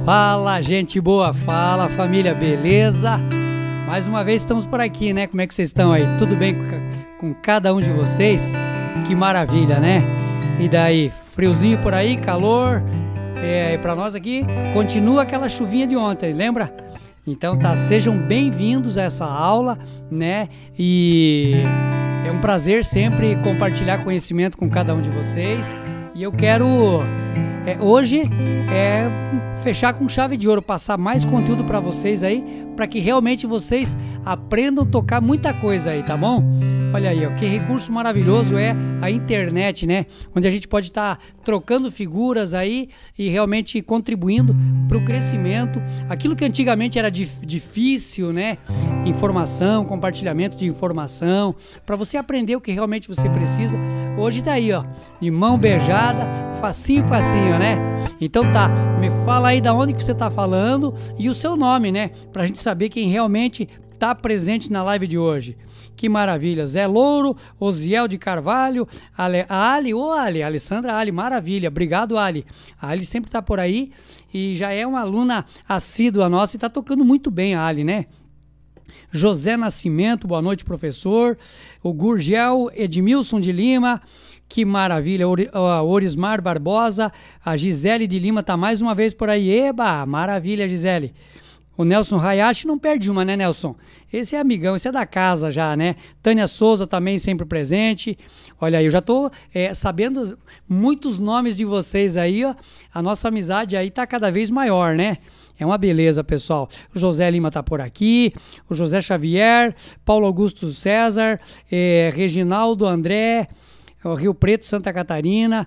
Fala, gente boa, fala família, beleza? Mais uma vez estamos por aqui, né? Como é que vocês estão aí? Tudo bem com cada um de vocês? Que maravilha, né? E daí, friozinho por aí, calor, pra nós aqui, continua aquela chuvinha de ontem, lembra? Então tá, sejam bem-vindos a essa aula, né? E é um prazer sempre compartilhar conhecimento com cada um de vocês. E eu quero hoje fechar com chave de ouro, passar mais conteúdo para vocês aí, para que realmente vocês aprendam a tocar muita coisa aí, tá bom? Olha aí, ó, que recurso maravilhoso é a internet, né? Onde a gente pode estar trocando figuras aí e realmente contribuindo para o crescimento. Aquilo que antigamente era difícil, né? Informação, compartilhamento de informação, para você aprender o que realmente você precisa. Hoje tá aí, ó, de mão beijada, facinho, facinho, né? Então tá, me fala aí da onde que você tá falando e o seu nome, né? Pra gente saber quem realmente tá presente na live de hoje. Que maravilha, Zé Louro, Osiel de Carvalho, Alessandra Ali, maravilha, obrigado Ali. A Ali sempre tá por aí e já é uma aluna assídua nossa e tá tocando muito bem a Ali, né? José Nascimento, boa noite, professor. O Gurgel Edmilson de Lima, que maravilha. Orismar Barbosa, a Gisele de Lima tá mais uma vez por aí. Eba, maravilha, Gisele. O Nelson Hayashi não perde uma, né, Nelson? Esse é amigão, esse é da casa já, né? Tânia Souza também sempre presente. Olha aí, eu já tô sabendo muitos nomes de vocês aí, ó. A nossa amizade aí tá cada vez maior, né? É uma beleza, pessoal. O José Lima tá por aqui, o José Xavier, Paulo Augusto César, Reginaldo André, o Rio Preto, Santa Catarina,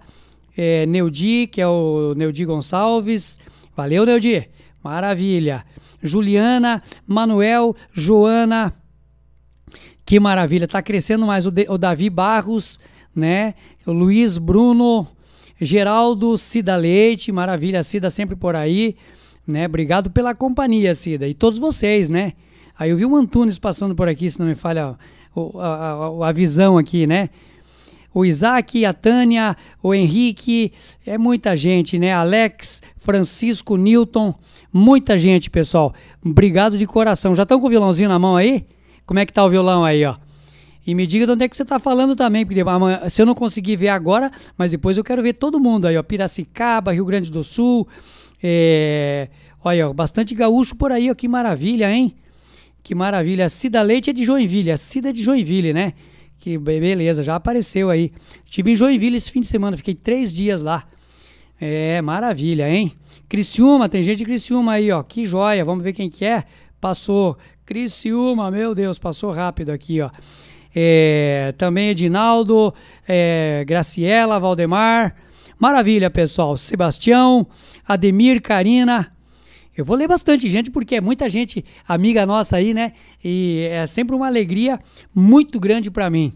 Neudi, que é o Neudi Gonçalves. Valeu, Neudi. Maravilha. Juliana, Manuel, Joana, que maravilha, tá crescendo mais o Davi Barros, né? O Luiz Bruno, Geraldo, Cida Leite, maravilha, Cida sempre por aí, né? Obrigado pela companhia, Cida, e todos vocês, né? Aí eu vi o Antunes passando por aqui, se não me falha a visão aqui, né? O Isaac, a Tânia, o Henrique, é muita gente, né? Alex, Francisco, Newton, muita gente, pessoal. Obrigado de coração. Já estão com o violãozinho na mão aí? Como é que tá o violão aí, ó? E me diga de onde é que você tá falando também, porque amanhã, se eu não conseguir ver agora, mas depois eu quero ver todo mundo aí, ó. Piracicaba, Rio Grande do Sul, olha, ó, bastante gaúcho por aí, ó. Que maravilha, hein? Que maravilha. Cida Leite é de Joinville, a Cida é de Joinville, né? Que beleza, já apareceu aí. Estive em Joinville esse fim de semana, fiquei 3 dias lá. Maravilha, hein? Criciúma, tem gente de Criciúma aí, ó. Que joia, vamos ver quem que é. Passou, Criciúma, meu Deus, passou rápido aqui, ó. Também Edinaldo, Graciela, Valdemar. Maravilha, pessoal. Sebastião, Ademir, Karina. Eu vou ler bastante gente, porque é muita gente amiga nossa aí, né? E é sempre uma alegria muito grande para mim.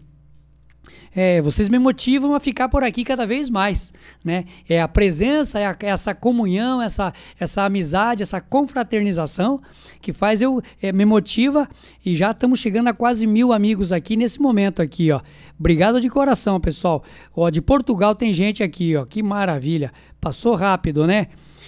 Vocês me motivam a ficar por aqui cada vez mais, né? A presença, essa comunhão, essa amizade, essa confraternização que faz me motiva, e já estamos chegando a quase 1000 amigos aqui nesse momento aqui, ó. Obrigado de coração, pessoal. Ó, de Portugal tem gente aqui, ó. Que maravilha. Passou rápido, né?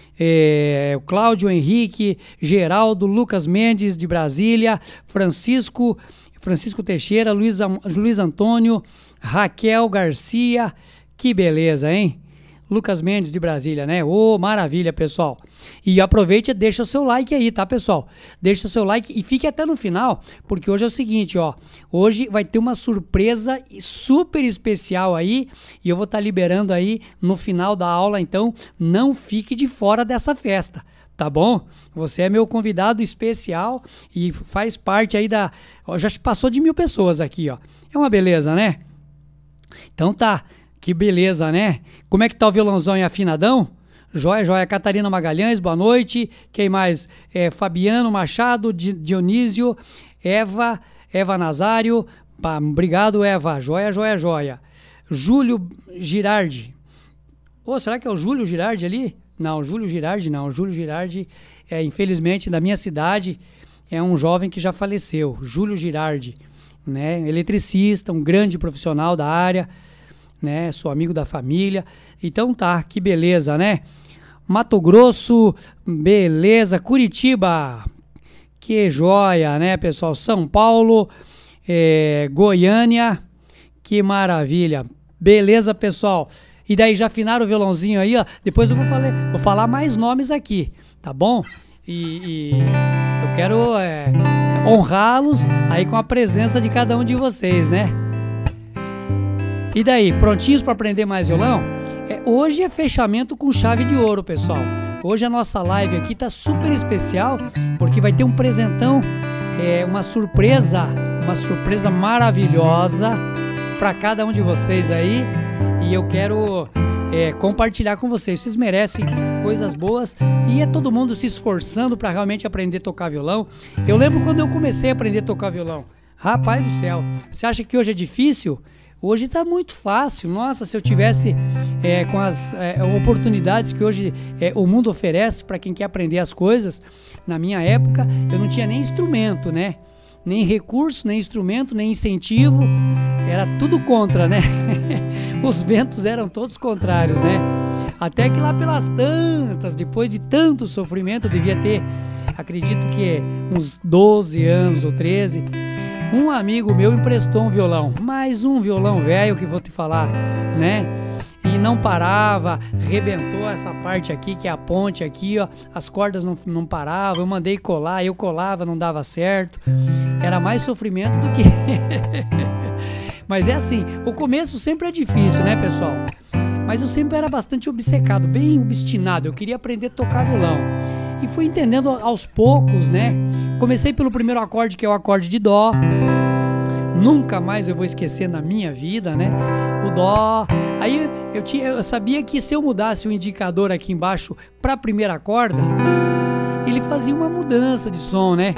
O Cláudio Henrique, Geraldo, Lucas Mendes de Brasília, Francisco Teixeira, Luiz Antônio, Raquel Garcia, que beleza, hein? Lucas Mendes de Brasília, né? Maravilha, pessoal. E aproveite e deixa o seu like aí, tá, pessoal? Deixa o seu like e fique até no final, porque hoje é o seguinte, ó. Hoje vai ter uma surpresa super especial aí, e eu vou estar liberando aí no final da aula, então não fique de fora dessa festa, tá bom? Você é meu convidado especial e faz parte aí ó, já passou de 1000 pessoas aqui, ó. É uma beleza, né? Então tá. Que beleza, né? Como é que tá o violãozão e afinadão? Joia, joia. Catarina Magalhães, boa noite. Quem mais? Fabiano Machado, Dionísio, Eva Nazário. Obrigado, Eva. Joia, joia, joia. Júlio Girardi. Será que é o Júlio Girardi ali? Não, Júlio Girardi não. Júlio Girardi, infelizmente, da minha cidade, é um jovem que já faleceu. Júlio Girardi, né? Eletricista, um grande profissional da área, né? Sou amigo da família. Então tá, que beleza, né? Mato Grosso, beleza. Curitiba, que joia, né, pessoal? São Paulo, Goiânia, que maravilha. Beleza, pessoal? E daí já afinaram o violãozinho aí, ó. Depois eu vou falar mais nomes aqui, tá bom? E eu quero honrá-los aí com a presença de cada um de vocês, né? E daí, prontinhos para aprender mais violão? Hoje é fechamento com chave de ouro, pessoal. Hoje a nossa live aqui tá super especial, porque vai ter um presentão, uma surpresa maravilhosa para cada um de vocês aí. E eu quero compartilhar com vocês. Vocês merecem coisas boas e é todo mundo se esforçando para realmente aprender a tocar violão. Eu lembro quando eu comecei a aprender a tocar violão. Rapaz do céu, você acha que hoje é difícil? Hoje tá muito fácil. Nossa, se eu tivesse com as oportunidades que hoje o mundo oferece para quem quer aprender as coisas, na minha época eu não tinha nem instrumento, né? Nem recurso, nem instrumento, nem incentivo. Era tudo contra, né? Os ventos eram todos contrários, né? Até que lá pelas tantas, depois de tanto sofrimento, eu devia ter, acredito que uns 12 anos ou 13, um amigo meu emprestou um violão, mais um violão velho que vou te falar, né? E não parava, rebentou essa parte aqui, que é a ponte aqui, ó. As cordas não paravam, eu mandei colar, eu colava, não dava certo. Era mais sofrimento do que... Mas é assim, o começo sempre é difícil, né, pessoal? Mas eu sempre era bastante obcecado, bem obstinado, eu queria aprender a tocar violão. E fui entendendo aos poucos, né? Comecei pelo primeiro acorde, que é o acorde de Dó. Nunca mais eu vou esquecer na minha vida, né? O Dó. Aí eu sabia que se eu mudasse o indicador aqui embaixo para a primeira corda, ele fazia uma mudança de som, né?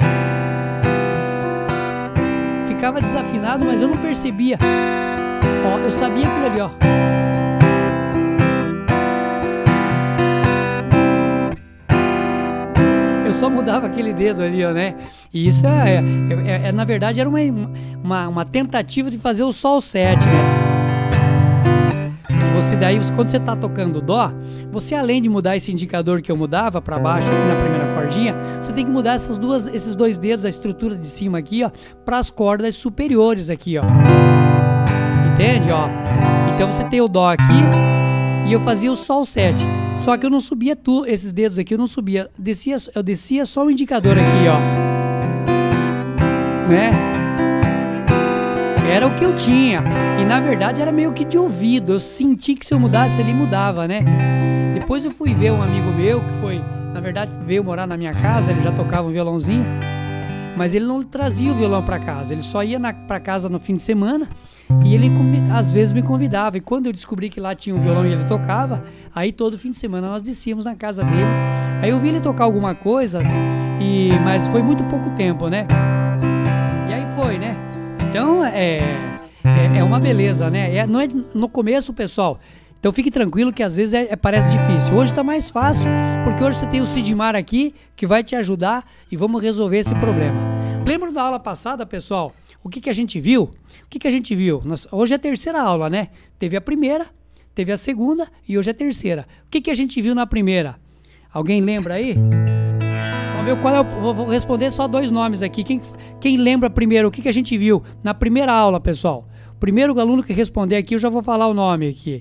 Ficava desafinado, mas eu não percebia. Ó, eu sabia aquilo ali, ó. Eu só mudava aquele dedo ali, ó, né? E isso na verdade era uma tentativa de fazer o Sol 7, né? Quando você tá tocando Dó, você além de mudar esse indicador que eu mudava para baixo aqui na primeira cordinha, você tem que mudar esses dois dedos, a estrutura de cima aqui, ó, para as cordas superiores aqui, ó. Entende, ó? Então você tem o Dó aqui e eu fazia o Sol 7. Só que eu não subia esses dedos aqui, eu não subia, eu descia só o indicador aqui, ó. Né? Era o que eu tinha. E na verdade era meio que de ouvido. Eu senti que se eu mudasse ele mudava, né? Depois eu fui ver um amigo meu que foi, na verdade, veio morar na minha casa. Ele já tocava um violãozinho, mas ele não trazia o violão para casa. Ele só ia para casa no fim de semana. E ele às vezes me convidava. E quando eu descobri que lá tinha um violão e ele tocava, aí todo fim de semana nós descíamos na casa dele. Aí eu vi ele tocar alguma coisa, mas foi muito pouco tempo, né? E aí foi, né? Então é uma beleza, né? Não é no começo, pessoal. Então fique tranquilo que às vezes parece difícil. Hoje tá mais fácil, porque hoje você tem o Sidmar aqui que vai te ajudar e vamos resolver esse problema. Lembra da aula passada, pessoal? O que a gente viu? O que a gente viu? Hoje é a terceira aula, né? Teve a primeira, teve a segunda e hoje é a terceira. O que a gente viu na primeira? Alguém lembra aí? Vamos ver qual é vou responder só dois nomes aqui. Quem lembra primeiro o que a gente viu na primeira aula, pessoal? O primeiro aluno que responder aqui, eu já vou falar o nome aqui.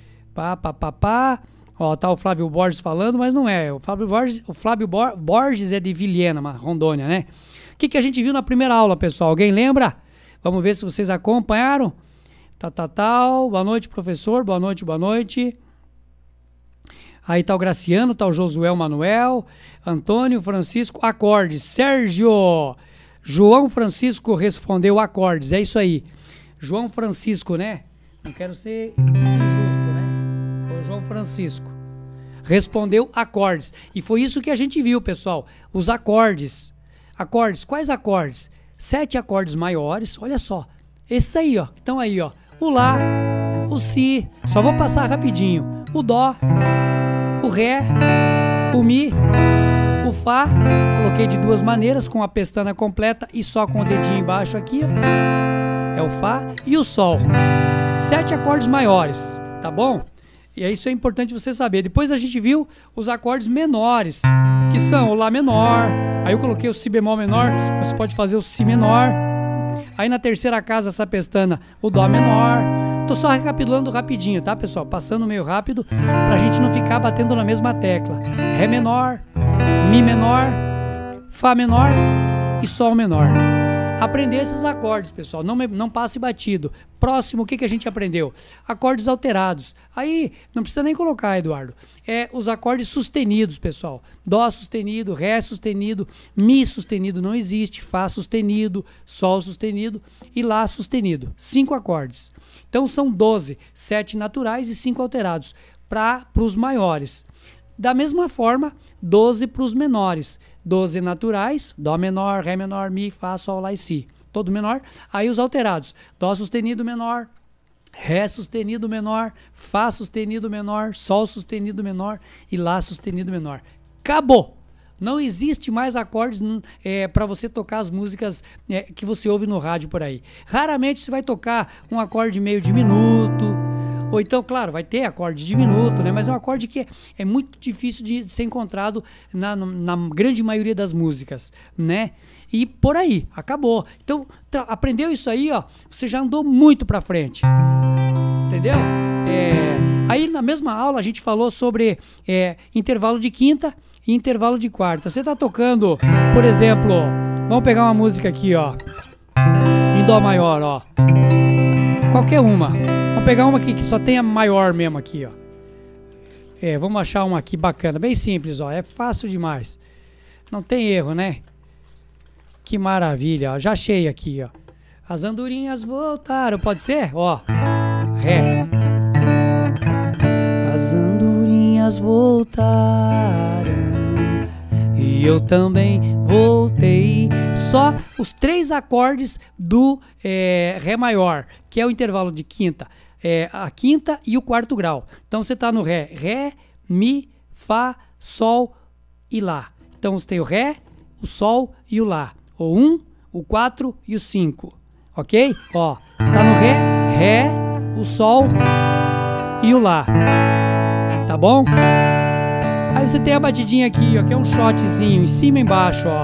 Ó, tá o Flávio Borges falando, mas não é. O Flávio Borges é de Vilhena, Rondônia, né? O que a gente viu na primeira aula, pessoal? Alguém lembra? Vamos ver se vocês acompanharam. Boa noite, professor. Boa noite. Aí tá o Graciano, tá o Josué Manuel, Antônio Francisco, acordes. Sérgio, João Francisco respondeu acordes. É isso aí. João Francisco, né? Não quero ser injusto, né? Foi o João Francisco. Respondeu acordes. E foi isso que a gente viu, pessoal. Os acordes. Acordes. Quais acordes? 7 acordes maiores. Olha só. Esses aí, ó. Que estão aí, ó. O Lá, o Si. Só vou passar rapidinho. O Dó, o Ré, o Mi, o Fá. Coloquei de duas maneiras, com a pestana completa e só com o dedinho embaixo aqui, ó. É o Fá e o Sol. 7 acordes maiores, tá bom? E isso é importante você saber. Depois a gente viu os acordes menores, que são o Lá menor. Aí eu coloquei o Si bemol menor, você pode fazer o Si menor. Aí na terceira casa, essa pestana, o Dó menor. Tô só recapitulando rapidinho, tá, pessoal? Passando meio rápido pra gente não ficar batendo na mesma tecla. Ré menor, Mi menor, Fá menor e Sol menor. Aprender esses acordes, pessoal, não passe batido. Próximo, o que a gente aprendeu? Acordes alterados. Aí, não precisa nem colocar, Eduardo. Os acordes sustenidos, pessoal. Dó sustenido, Ré sustenido, Mi sustenido não existe, Fá sustenido, Sol sustenido e Lá sustenido. 5 acordes. Então são 12, 7 naturais e 5 alterados para os maiores. Da mesma forma, 12 para os menores. 12 naturais, Dó menor, Ré menor, Mi, Fá, Sol, Lá e Si. Todo menor. Aí os alterados. Dó sustenido menor, Ré sustenido menor, Fá sustenido menor, Sol sustenido menor e Lá sustenido menor. Acabou! Não existe mais acordes para você tocar as músicas que você ouve no rádio por aí. Raramente você vai tocar um acorde meio diminuto. Ou então, claro, vai ter acorde diminuto, né? Mas é um acorde que é muito difícil de ser encontrado na grande maioria das músicas, né? E por aí, acabou. Então, aprendeu isso aí, ó, você já andou muito pra frente. Entendeu? Aí na mesma aula a gente falou sobre intervalo de quinta e intervalo de quarta. Você tá tocando, por exemplo, vamos pegar uma música aqui, ó, em Dó maior, ó. Qualquer uma. Vamos pegar uma aqui que só tem a maior mesmo aqui, ó. Vamos achar uma aqui bacana, bem simples, ó. É fácil demais. Não tem erro, né? Que maravilha, ó. Já achei aqui, ó. As andorinhas voltaram, pode ser? Ó. Ré. As andorinhas voltaram e eu também voltei. Só os 3 acordes do Ré maior, que é o intervalo de quinta. A quinta e o quarto grau. Então você está no Ré. Ré, Mi, Fá, Sol e Lá. Então você tem o Ré, o Sol e o Lá. O 1, o 4 e o 5. Ok? Ó, tá no Ré, o Sol e o Lá. Tá bom? Aí você tem a batidinha aqui, ó, que é um shotzinho, em cima e embaixo, ó.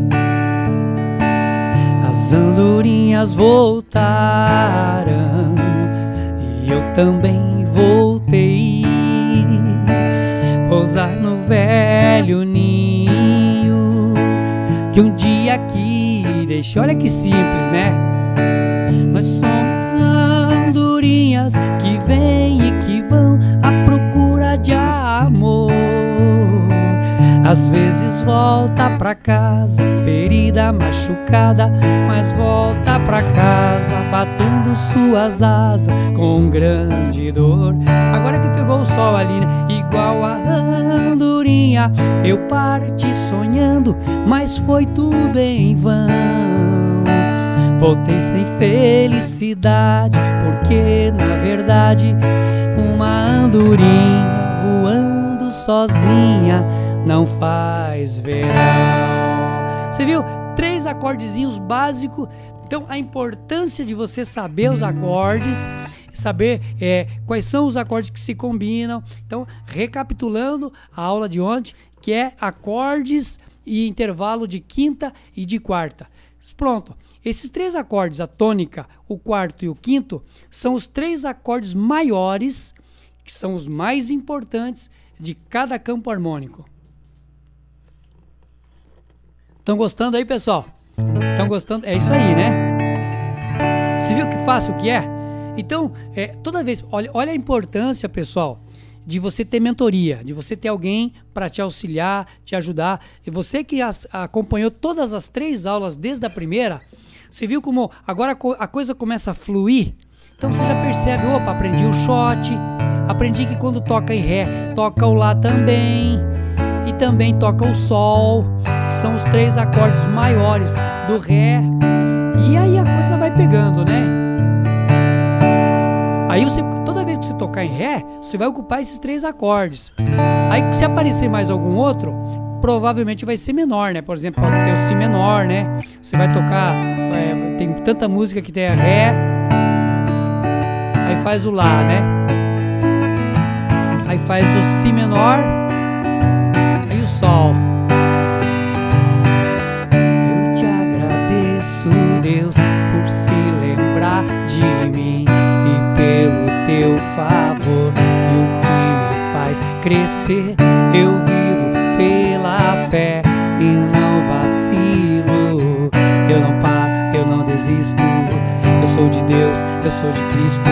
As andorinhas voltaram e eu também voltei, pousar no velho ninho que um dia aqui deixei. Olha que simples, né? Nós somos andorinhas que vêm e que vão à procura de amor. Às vezes volta pra casa ferida, machucada, mas volta pra casa batendo suas asas com grande dor. Agora que pegou o sol ali, né? Igual a andorinha, eu parti sonhando, mas foi tudo em vão. Voltei sem felicidade, porque na verdade uma andorinha voando sozinha não faz verão. Você viu? 3 acordezinhos básicos. Então a importância de você saber os acordes, saber quais são os acordes que se combinam. Então, recapitulando a aula de ontem, que é acordes e intervalo de quinta e de quarta. Pronto. Esses 3 acordes, a tônica, o quarto e o quinto, são os 3 acordes maiores, que são os mais importantes de cada campo harmônico. Estão gostando aí, pessoal? Estão gostando? É isso aí, né? Você viu que fácil que é? Então, toda vez, olha a importância, pessoal, de você ter mentoria, de você ter alguém para te auxiliar, te ajudar. E você que acompanhou todas as 3 aulas desde a primeira, você viu como agora a coisa começa a fluir? Então você já percebe, opa, aprendi o shot, aprendi que quando toca em Ré, toca o Lá também, e também toca o Sol, que são os 3 acordes maiores do Ré, e aí a coisa vai pegando, né? Aí toda vez que você tocar em Ré, você vai ocupar esses 3 acordes. Aí se aparecer mais algum outro, provavelmente vai ser menor, né? Por exemplo, pode ter o Si menor, né? Você vai tocar, tem tanta música que tem a Ré, aí faz o Lá, né? Aí faz o Si menor, aí o Sol. Eu te agradeço, Deus, por se lembrar de mim e pelo teu favor. E o que me faz crescer, eu vivo pela fé e não vacilo. Eu não paro, eu não desisto. Eu sou de Deus, eu sou de Cristo.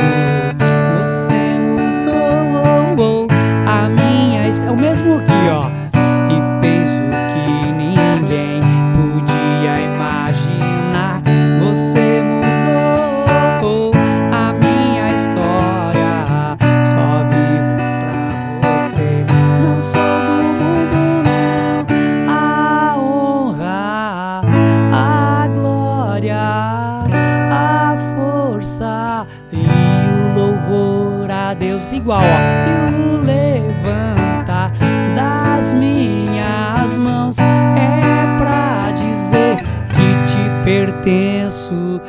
Você mudou a minha história. É o mesmo aqui, ó. E fez o que ninguém podia imaginar. Você mudou a minha história. Só vivo pra você. Não sou do mundo, não. A honra, a glória, a força e o louvor a Deus igual, ó. E o levantar das minhas mãos é pra dizer que te pertenço,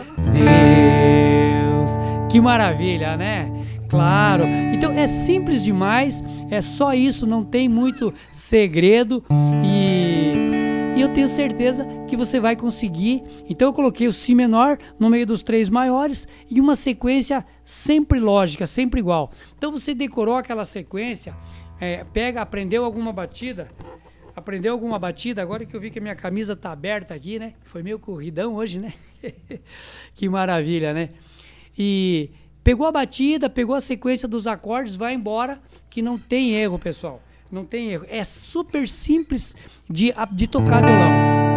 Deus. Que maravilha, né? Claro. Então é simples demais, é só isso, não tem muito segredo e eu tenho certeza que você vai conseguir. Então eu coloquei o Si menor no meio dos 3 maiores e uma sequência sempre lógica, sempre igual. Então você decorou aquela sequência, aprendeu alguma batida, agora que eu vi que a minha camisa tá aberta aqui, né? Foi meio corridão hoje, né? Que maravilha, né? E pegou a batida, pegou a sequência dos acordes, vai embora, que não tem erro, pessoal. Não tem erro. É super simples de tocar violão.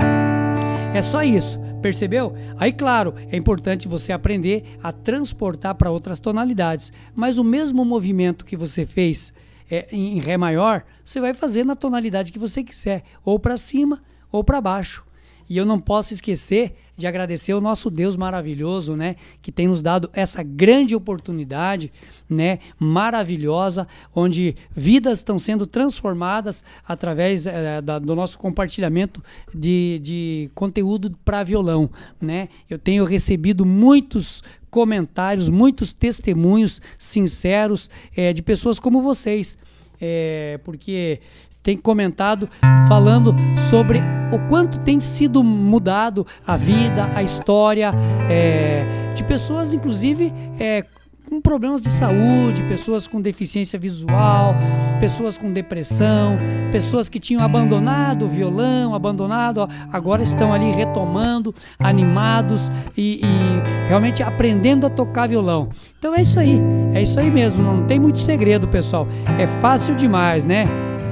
É só isso, percebeu? Aí, claro, é importante você aprender a transportar para outras tonalidades. Mas o mesmo movimento que você fez em Ré maior, você vai fazer na tonalidade que você quiser, ou para cima ou para baixo. E eu não posso esquecer de agradecer ao nosso Deus maravilhoso, né, que tem nos dado essa grande oportunidade, né, maravilhosa, onde vidas estão sendo transformadas através do nosso compartilhamento de conteúdo para violão, né? Eu tenho recebido muitos comentários, muitos testemunhos sinceros de pessoas como vocês, porque tem comentado falando sobre o quanto tem sido mudado a vida, a história de pessoas, inclusive com problemas de saúde, pessoas com deficiência visual, pessoas com depressão, pessoas que tinham abandonado o violão, agora estão ali retomando, animados e realmente aprendendo a tocar violão. Então é isso aí mesmo, não tem muito segredo, pessoal, é fácil demais, né?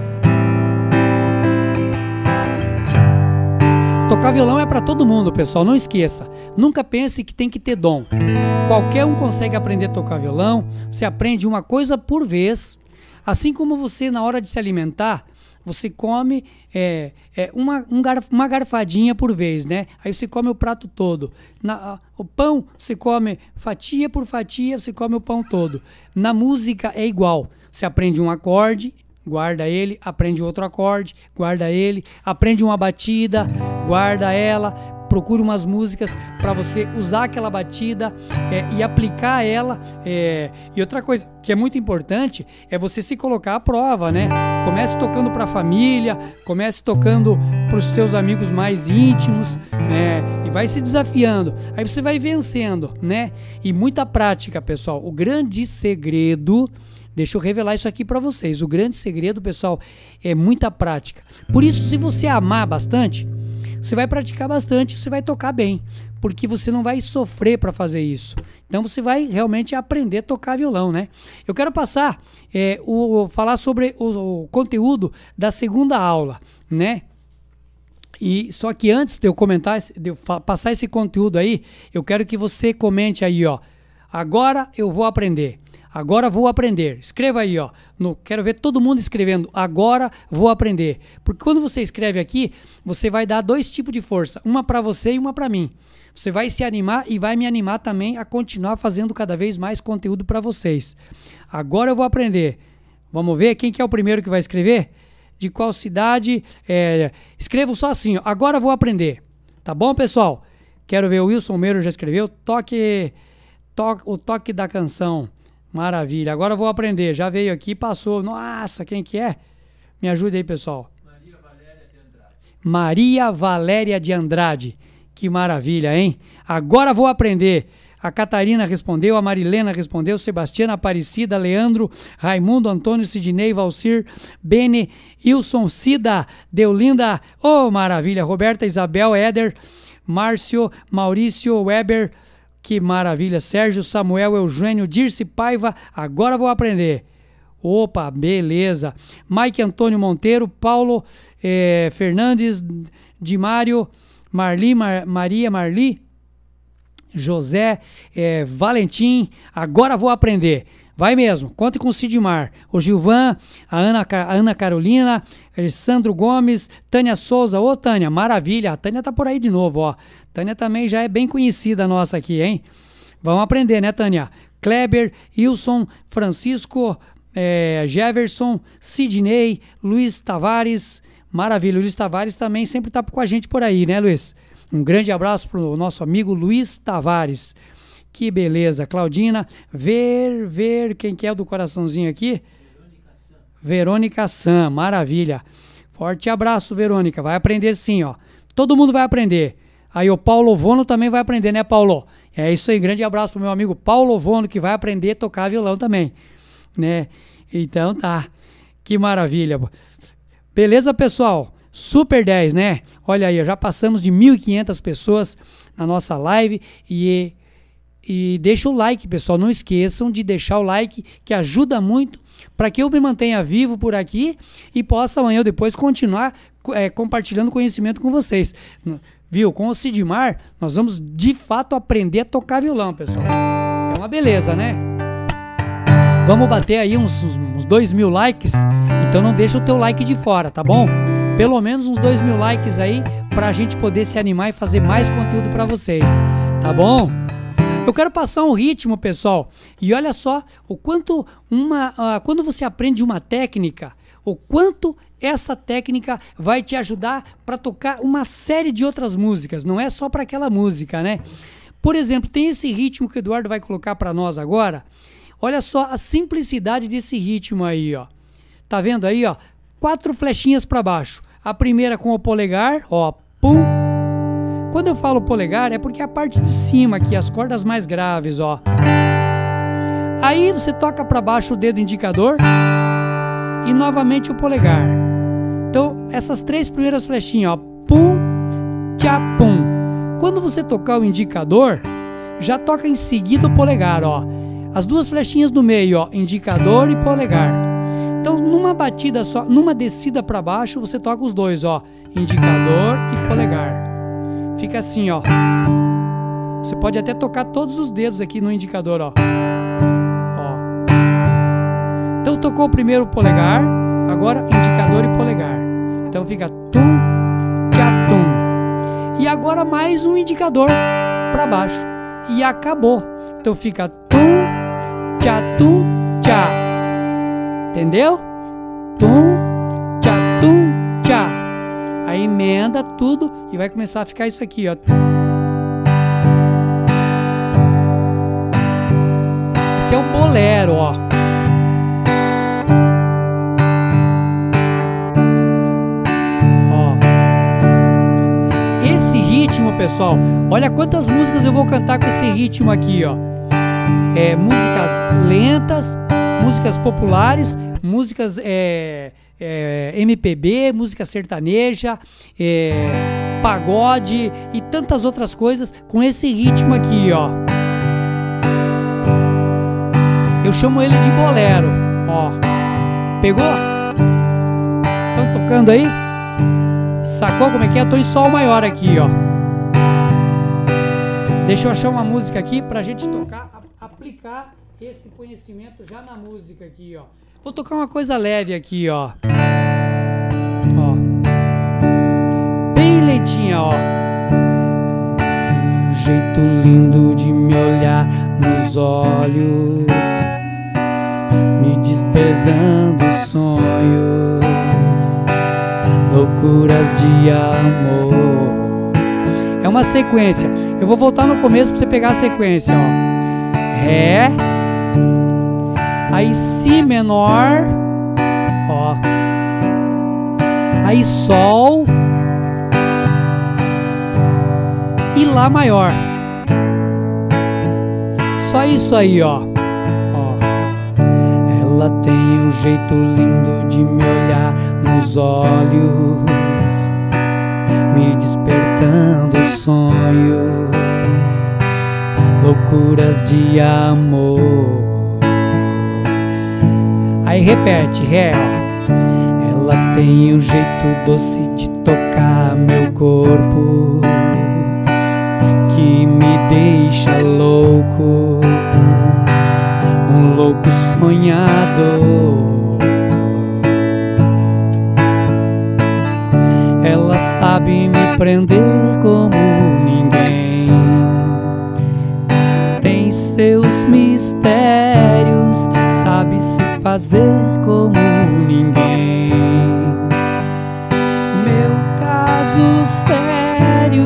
Tocar violão é para todo mundo, pessoal, não esqueça. Nunca pense que tem que ter dom. Qualquer um consegue aprender a tocar violão. Você aprende uma coisa por vez. Assim como você, na hora de se alimentar, você come uma garfadinha por vez, né? Aí você come o prato todo. O pão, você come fatia por fatia, você come o pão todo. Na música é igual. Você aprende um acorde, guarda ele, aprende outro acorde, guarda ele, aprende uma batida, guarda ela, procura umas músicas para você usar aquela batida e aplicar ela. E outra coisa que é muito importante é você se colocar à prova, né? Comece tocando para a família, comece tocando para os seus amigos mais íntimos, e vai se desafiando. Aí você vai vencendo, né? E muita prática, pessoal. O grande segredo... Deixa eu revelar isso aqui para vocês. O grande segredo, pessoal, é muita prática. Por isso, se você amar bastante, você vai praticar bastante, você vai tocar bem, porque você não vai sofrer para fazer isso. Então, você vai realmente aprender a tocar violão, né? Eu quero passar, falar sobre o conteúdo da segunda aula, né? E só que antes de eu passar esse conteúdo aí, eu quero que você comente aí, ó. Agora eu vou aprender. Agora vou aprender. Escreva aí, ó. Quero ver todo mundo escrevendo. Agora vou aprender. Porque quando você escreve aqui, você vai dar 2 tipos de força. Uma para você e uma para mim. Você vai se animar e vai me animar também a continuar fazendo cada vez mais conteúdo para vocês. Agora eu vou aprender. Vamos ver quem que é o primeiro que vai escrever? De qual cidade? Escrevo só assim, ó. Agora vou aprender. Tá bom, pessoal? Quero ver. O Wilson Meiro já escreveu. O toque da canção. Maravilha. Agora eu vou aprender. Já veio aqui, passou. Nossa, quem que é? Me ajuda aí, pessoal. Maria Valéria de Andrade. Maria Valéria de Andrade. Que maravilha, hein? Agora vou aprender. A Catarina respondeu, a Marilena respondeu, Sebastiana, Aparecida, Leandro, Raimundo, Antônio, Sidney, Valcir, Bene, Wilson, Cida, Deolinda, oh, maravilha, Roberta, Isabel, Éder, Márcio, Maurício, Weber, que maravilha, Sérgio, Samuel, Eugênio, Dirce, Paiva, agora vou aprender. Opa, beleza. Mike Antônio Monteiro, Paulo Fernandes, Di Mário, Marli, Maria Marli, José, Valentim, agora vou aprender. Vai mesmo, conte com o Sidmar, o Gilvan, a Ana Carolina, Alessandro Gomes, Tânia Souza. Ô Tânia, maravilha, a Tânia tá por aí de novo, ó. Tânia também já é bem conhecida nossa aqui, hein? Vamos aprender, né, Tânia? Kleber, Wilson, Francisco, Jefferson, Sidney, Luiz Tavares, maravilha, o Luiz Tavares também sempre tá com a gente por aí, né, Luiz? Um grande abraço para o nosso amigo Luiz Tavares. Que beleza. Claudina, ver quem que é o do coraçãozinho aqui? Verônica Sam, maravilha. Forte abraço, Verônica. Vai aprender sim, ó. Todo mundo vai aprender. Aí o Paulo Vono também vai aprender, né, Paulo? É isso aí. Grande abraço pro meu amigo Paulo Vono, que vai aprender a tocar violão também, né? Então tá. Que maravilha. Beleza, pessoal? Super 10, né? Olha aí, já passamos de 1.500 pessoas na nossa live e deixa o like, pessoal. Não esqueçam de deixar o like, que ajuda muito para que eu me mantenha vivo por aqui e possa amanhã ou depois continuar compartilhando conhecimento com vocês. Viu? Com o Sidmar, nós vamos de fato aprender a tocar violão, pessoal. É uma beleza, né? Vamos bater aí uns 2.000 likes, então não deixa o teu like de fora, tá bom? Pelo menos uns 2.000 likes aí pra gente poder se animar e fazer mais conteúdo pra vocês, tá bom? Eu quero passar um ritmo, pessoal, e olha só o quanto quando você aprende uma técnica, o quanto essa técnica vai te ajudar para tocar uma série de outras músicas, não é só para aquela música, né? Por exemplo, tem esse ritmo que o Eduardo vai colocar para nós agora. Olha só a simplicidade desse ritmo aí, ó. Tá vendo aí, ó? 4 flechinhas para baixo. A primeira com o polegar, ó, pum. Quando eu falo polegar, é porque é a parte de cima aqui, as cordas mais graves, ó. Aí você toca para baixo o dedo indicador e novamente o polegar. Então, essas 3 primeiras flechinhas, ó, pum, tchá, pum. Quando você tocar o indicador, já toca em seguida o polegar, ó. As 2 flechinhas do meio, ó, indicador e polegar. Então, numa batida só, numa descida para baixo, você toca os 2, ó, indicador e polegar. Fica assim, ó. Você pode até tocar todos os dedos aqui no indicador, ó. Então, tocou o primeiro polegar, agora indicador e polegar. Então, fica tum, tchá, tum. E agora mais um indicador para baixo. E acabou. Então, fica tum, tchá, tum, tchá. Entendeu? Tum, tchá, tum, tchá. Aí emenda tudo e vai começar a ficar isso aqui, ó. Esse é o bolero, ó. Esse ritmo, pessoal, olha quantas músicas eu vou cantar com esse ritmo aqui, ó. Músicas lentas, músicas populares, músicas MPB, música sertaneja, pagode e tantas outras coisas com esse ritmo aqui, ó. Eu chamo ele de bolero, ó. Pegou? Estão tocando aí? Sacou como é que é? Eu tô em sol maior aqui, ó. Deixa eu achar uma música aqui pra gente tocar, aplicar esse conhecimento já na música aqui, ó. Vou tocar uma coisa leve aqui, ó. Ó. Bem lentinha, ó. Um jeito lindo de me olhar nos olhos, me desprezando sonhos, loucuras de amor. É uma sequência. Eu vou voltar no começo pra você pegar a sequência, ó. Ré, Aí Si menor, ó. Aí Sol e Lá maior. Só isso aí, ó. Ela tem um jeito lindo de me olhar nos olhos, me despertando sonhos, loucuras de amor. Aí repete, Ré. Ela tem um jeito doce de tocar meu corpo, que me deixa louco, um louco sonhador. Ela sabe me prender como ninguém, tem seus mistérios, sabe se fazer como ninguém. Meu caso sério,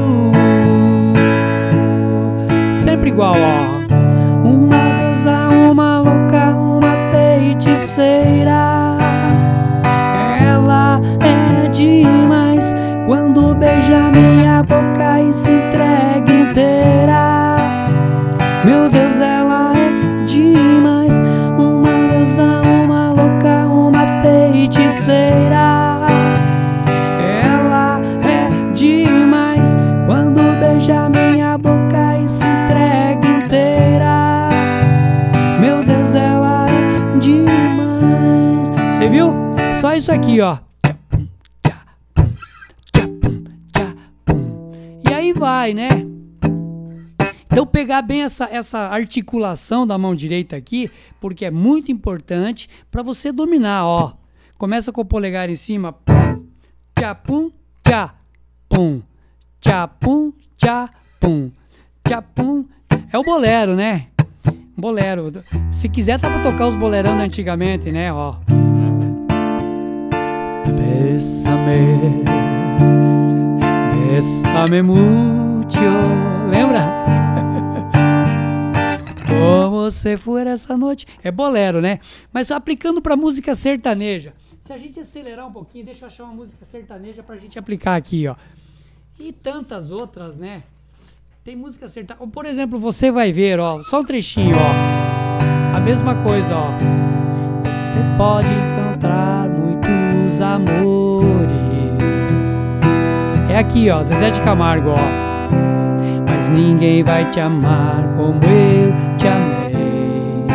sempre igual, ó. Uma deusa, uma louca, uma feiticeira. Ela é demais quando beija minha boca e se entrega inteira. Meu Deus, ela é demais. Uma deusa, uma louca, uma feiticeira. Ela é demais quando beija minha boca e se entrega inteira. Meu Deus, ela é demais. Você viu? Só isso aqui, ó. E aí vai, né? Então pegar bem essa articulação da mão direita aqui, porque é muito importante para você dominar, ó. Começa com o polegar em cima. Tchá, pum, tchá, pum. Tchá, pum, tchá, pum. Tchá, pum. É o bolero, né? Bolero. Se quiser, dá pra tocar os bolerão antigamente, né? Ó. Bésame, bésame mucho. Lembra? Como se for essa noite. É bolero, né? Mas aplicando pra música sertaneja. Se a gente acelerar um pouquinho, deixa eu achar uma música sertaneja pra gente aplicar aqui, ó. E tantas outras, né? Tem música sertaneja. Por exemplo, você vai ver, ó. Só um trechinho, ó. A mesma coisa, ó. Você pode encontrar muitos amores. É aqui, ó. Zezé de Camargo, ó. Mas ninguém vai te amar como eu te amei.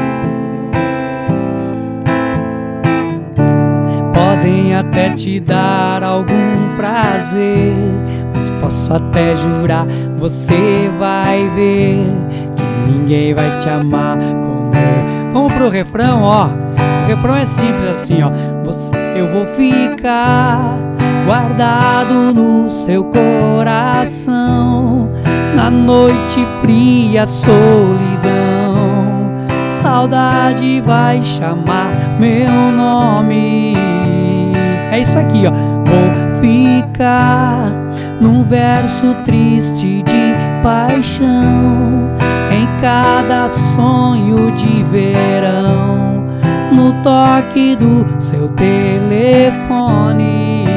Podem até te dar algum prazer, mas posso até jurar, você vai ver que ninguém vai te amar como eu. Vamos pro refrão, ó. O refrão é simples assim, ó. Eu vou ficar guardado no seu coração, na noite fria, solidão. Saudade vai chamar meu nome. É isso aqui, ó. Vou ficar num verso triste de paixão, em cada sonho de verão, no toque do seu telefone.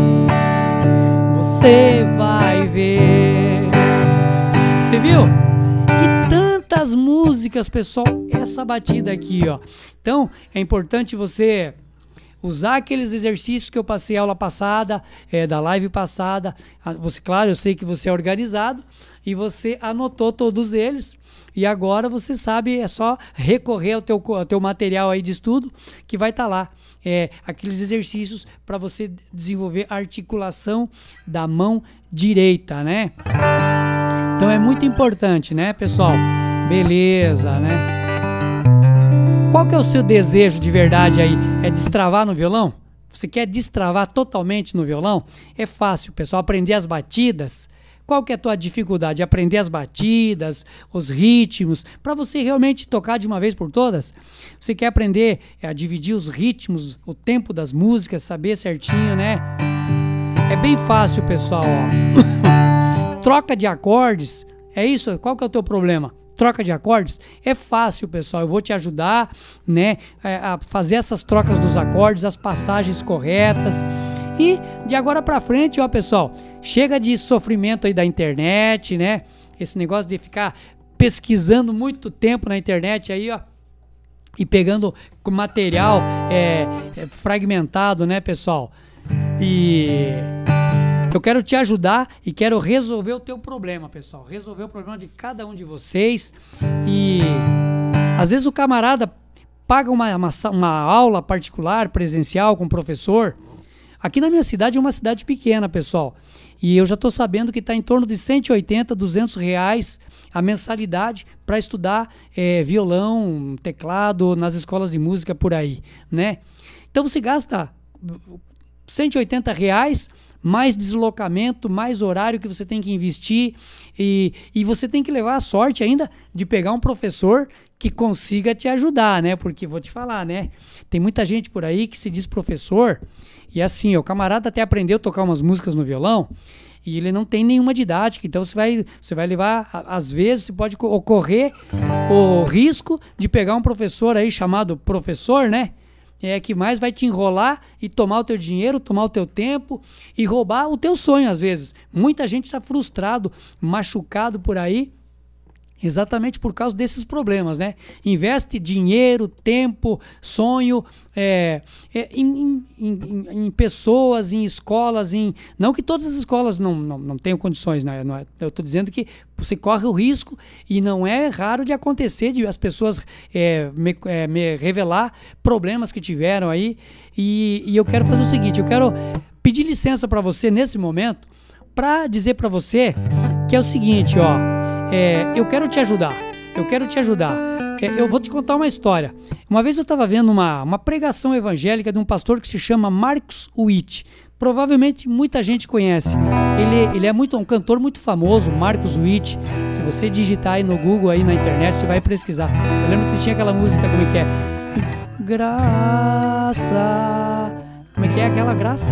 Você vai ver. Você viu? E tantas músicas, pessoal. Essa batida aqui, ó. Então, é importante você usar aqueles exercícios que eu passei aula passada, da live passada. Você, claro, eu sei que você é organizado e você anotou todos eles. E agora você sabe, é só recorrer ao teu material aí de estudo que vai estar lá. Aqueles exercícios para você desenvolver a articulação da mão direita, né? Então é muito importante, né, pessoal? Beleza, né? Qual que é o seu desejo de verdade aí? É destravar no violão? Você quer destravar totalmente no violão? É fácil, pessoal, aprender as batidas. Qual que é a tua dificuldade? Aprender as batidas, os ritmos, para você realmente tocar de uma vez por todas? Você quer aprender a dividir os ritmos, o tempo das músicas, saber certinho, né? É bem fácil, pessoal, ó. Troca de acordes, é isso? Qual que é o teu problema? troca de acordes? É fácil, pessoal. Eu vou te ajudar, né, a fazer essas trocas dos acordes, as passagens corretas. E de agora pra frente, ó, pessoal, chega de sofrimento aí da internet, né? Esse negócio de ficar pesquisando muito tempo na internet aí, ó, e pegando material fragmentado, né, pessoal? E eu quero te ajudar e quero resolver o teu problema, pessoal. Resolver o problema de cada um de vocês. E às vezes o camarada paga uma aula particular, presencial, com o professor. Aqui na minha cidade é uma cidade pequena, pessoal. E eu já estou sabendo que está em torno de 180, 200 reais a mensalidade para estudar violão, teclado nas escolas de música por aí, né? Então você gasta 180 reais, mais deslocamento, mais horário que você tem que investir e você tem que levar a sorte ainda de pegar um professor que consiga te ajudar, né? Porque vou te falar, né? Tem muita gente por aí que se diz professor e assim, o camarada até aprendeu a tocar umas músicas no violão e ele não tem nenhuma didática, então você vai levar, às vezes pode ocorrer o risco de pegar um professor aí chamado professor, né? Que mais vai te enrolar e tomar o teu dinheiro, tomar o teu tempo e roubar o teu sonho às vezes. Muita gente está frustrado, machucado por aí, exatamente por causa desses problemas, né? Investe dinheiro, tempo, sonho em pessoas, em escolas, não que todas as escolas não tenham condições, né? Eu estou dizendo que você corre o risco e não é raro de acontecer de as pessoas me revelar problemas que tiveram aí e eu quero fazer o seguinte, eu quero pedir licença para você nesse momento para dizer para você que é o seguinte, ó. Eu quero te ajudar, eu vou te contar uma história. Uma vez eu estava vendo uma pregação evangélica de um pastor que se chama Marcos Witt. Provavelmente muita gente conhece. Ele é um cantor muito famoso, Marcos Witt. Se você digitar aí no Google, aí na internet, você vai pesquisar. Eu lembro que ele tinha aquela música, como é que é? Graça. Como é que é aquela graça?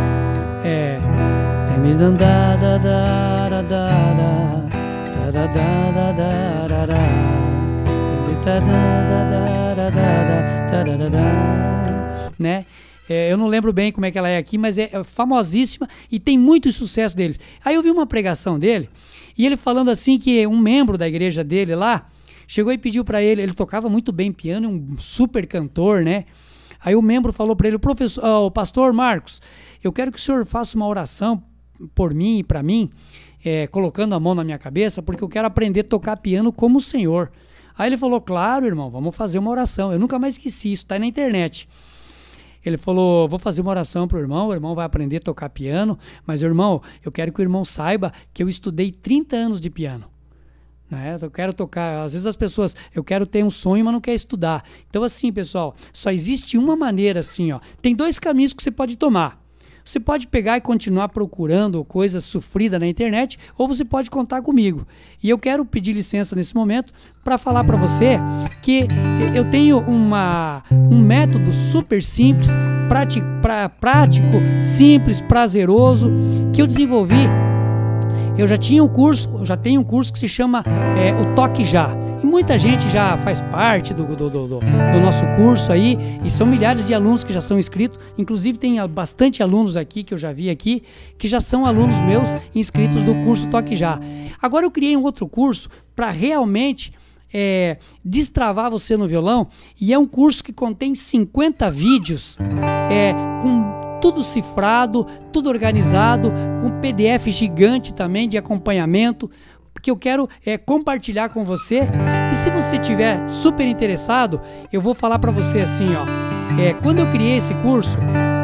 Né? Eu não lembro bem como é que ela é aqui, mas é famosíssima e tem muito sucesso deles. Aí eu vi uma pregação dele e ele falando assim que um membro da igreja dele lá chegou e pediu para ele tocava muito bem piano, um super cantor, né? Aí o membro falou para ele, o pastor Marcos, eu quero que o senhor faça uma oração por mim e para mim, colocando a mão na minha cabeça, porque eu quero aprender a tocar piano como o senhor. Aí ele falou, claro, irmão, vamos fazer uma oração. Eu nunca mais esqueci, isso está na internet. Ele falou, vou fazer uma oração pro irmão, o irmão vai aprender a tocar piano, mas, irmão, eu quero que o irmão saiba que eu estudei 30 anos de piano. Né? Eu quero tocar, às vezes as pessoas, eu quero ter um sonho, mas não quer estudar. Então assim, pessoal, só existe uma maneira assim, ó. Tem dois caminhos que você pode tomar. Você pode pegar e continuar procurando coisas sofridas na internet, ou você pode contar comigo. E eu quero pedir licença nesse momento para falar para você que eu tenho um método super simples, prático, simples, prazeroso, que eu desenvolvi. Eu já tenho um curso que se chama o Toque Já. E muita gente já faz parte do nosso curso aí, e são milhares de alunos que já são inscritos, inclusive tem bastante alunos aqui, que eu já vi aqui, que já são alunos meus inscritos do curso Toque Já. Agora eu criei um outro curso para realmente destravar você no violão, e é um curso que contém 50 vídeos com tudo cifrado, tudo organizado, com PDF gigante também de acompanhamento, que eu quero compartilhar com você. E se você estiver super interessado, eu vou falar para você assim, ó, quando eu criei esse curso,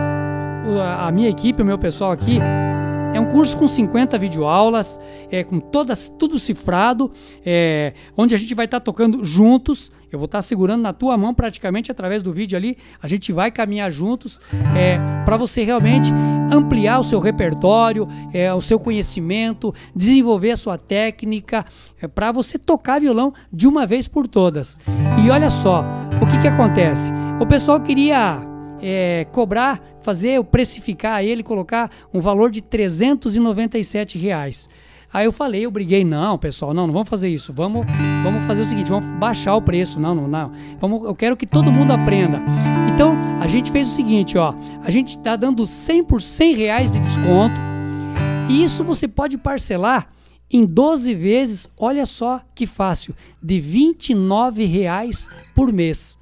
a minha equipe, o meu pessoal aqui, é um curso com 50 videoaulas, com tudo cifrado, onde a gente vai estar tocando juntos. Eu vou estar segurando na tua mão praticamente através do vídeo ali. A gente vai caminhar juntos para você realmente ampliar o seu repertório, o seu conhecimento, desenvolver a sua técnica, para você tocar violão de uma vez por todas. E olha só, o que acontece? O pessoal queria precificar ele, colocar um valor de R$397. Aí eu briguei, não, pessoal, não vamos fazer isso, vamos fazer o seguinte, vamos baixar o preço, não, eu quero que todo mundo aprenda. Então, a gente fez o seguinte, ó, a gente tá dando 100 por R$100 de desconto, e isso você pode parcelar em 12 vezes, olha só que fácil, de R$29 por mês.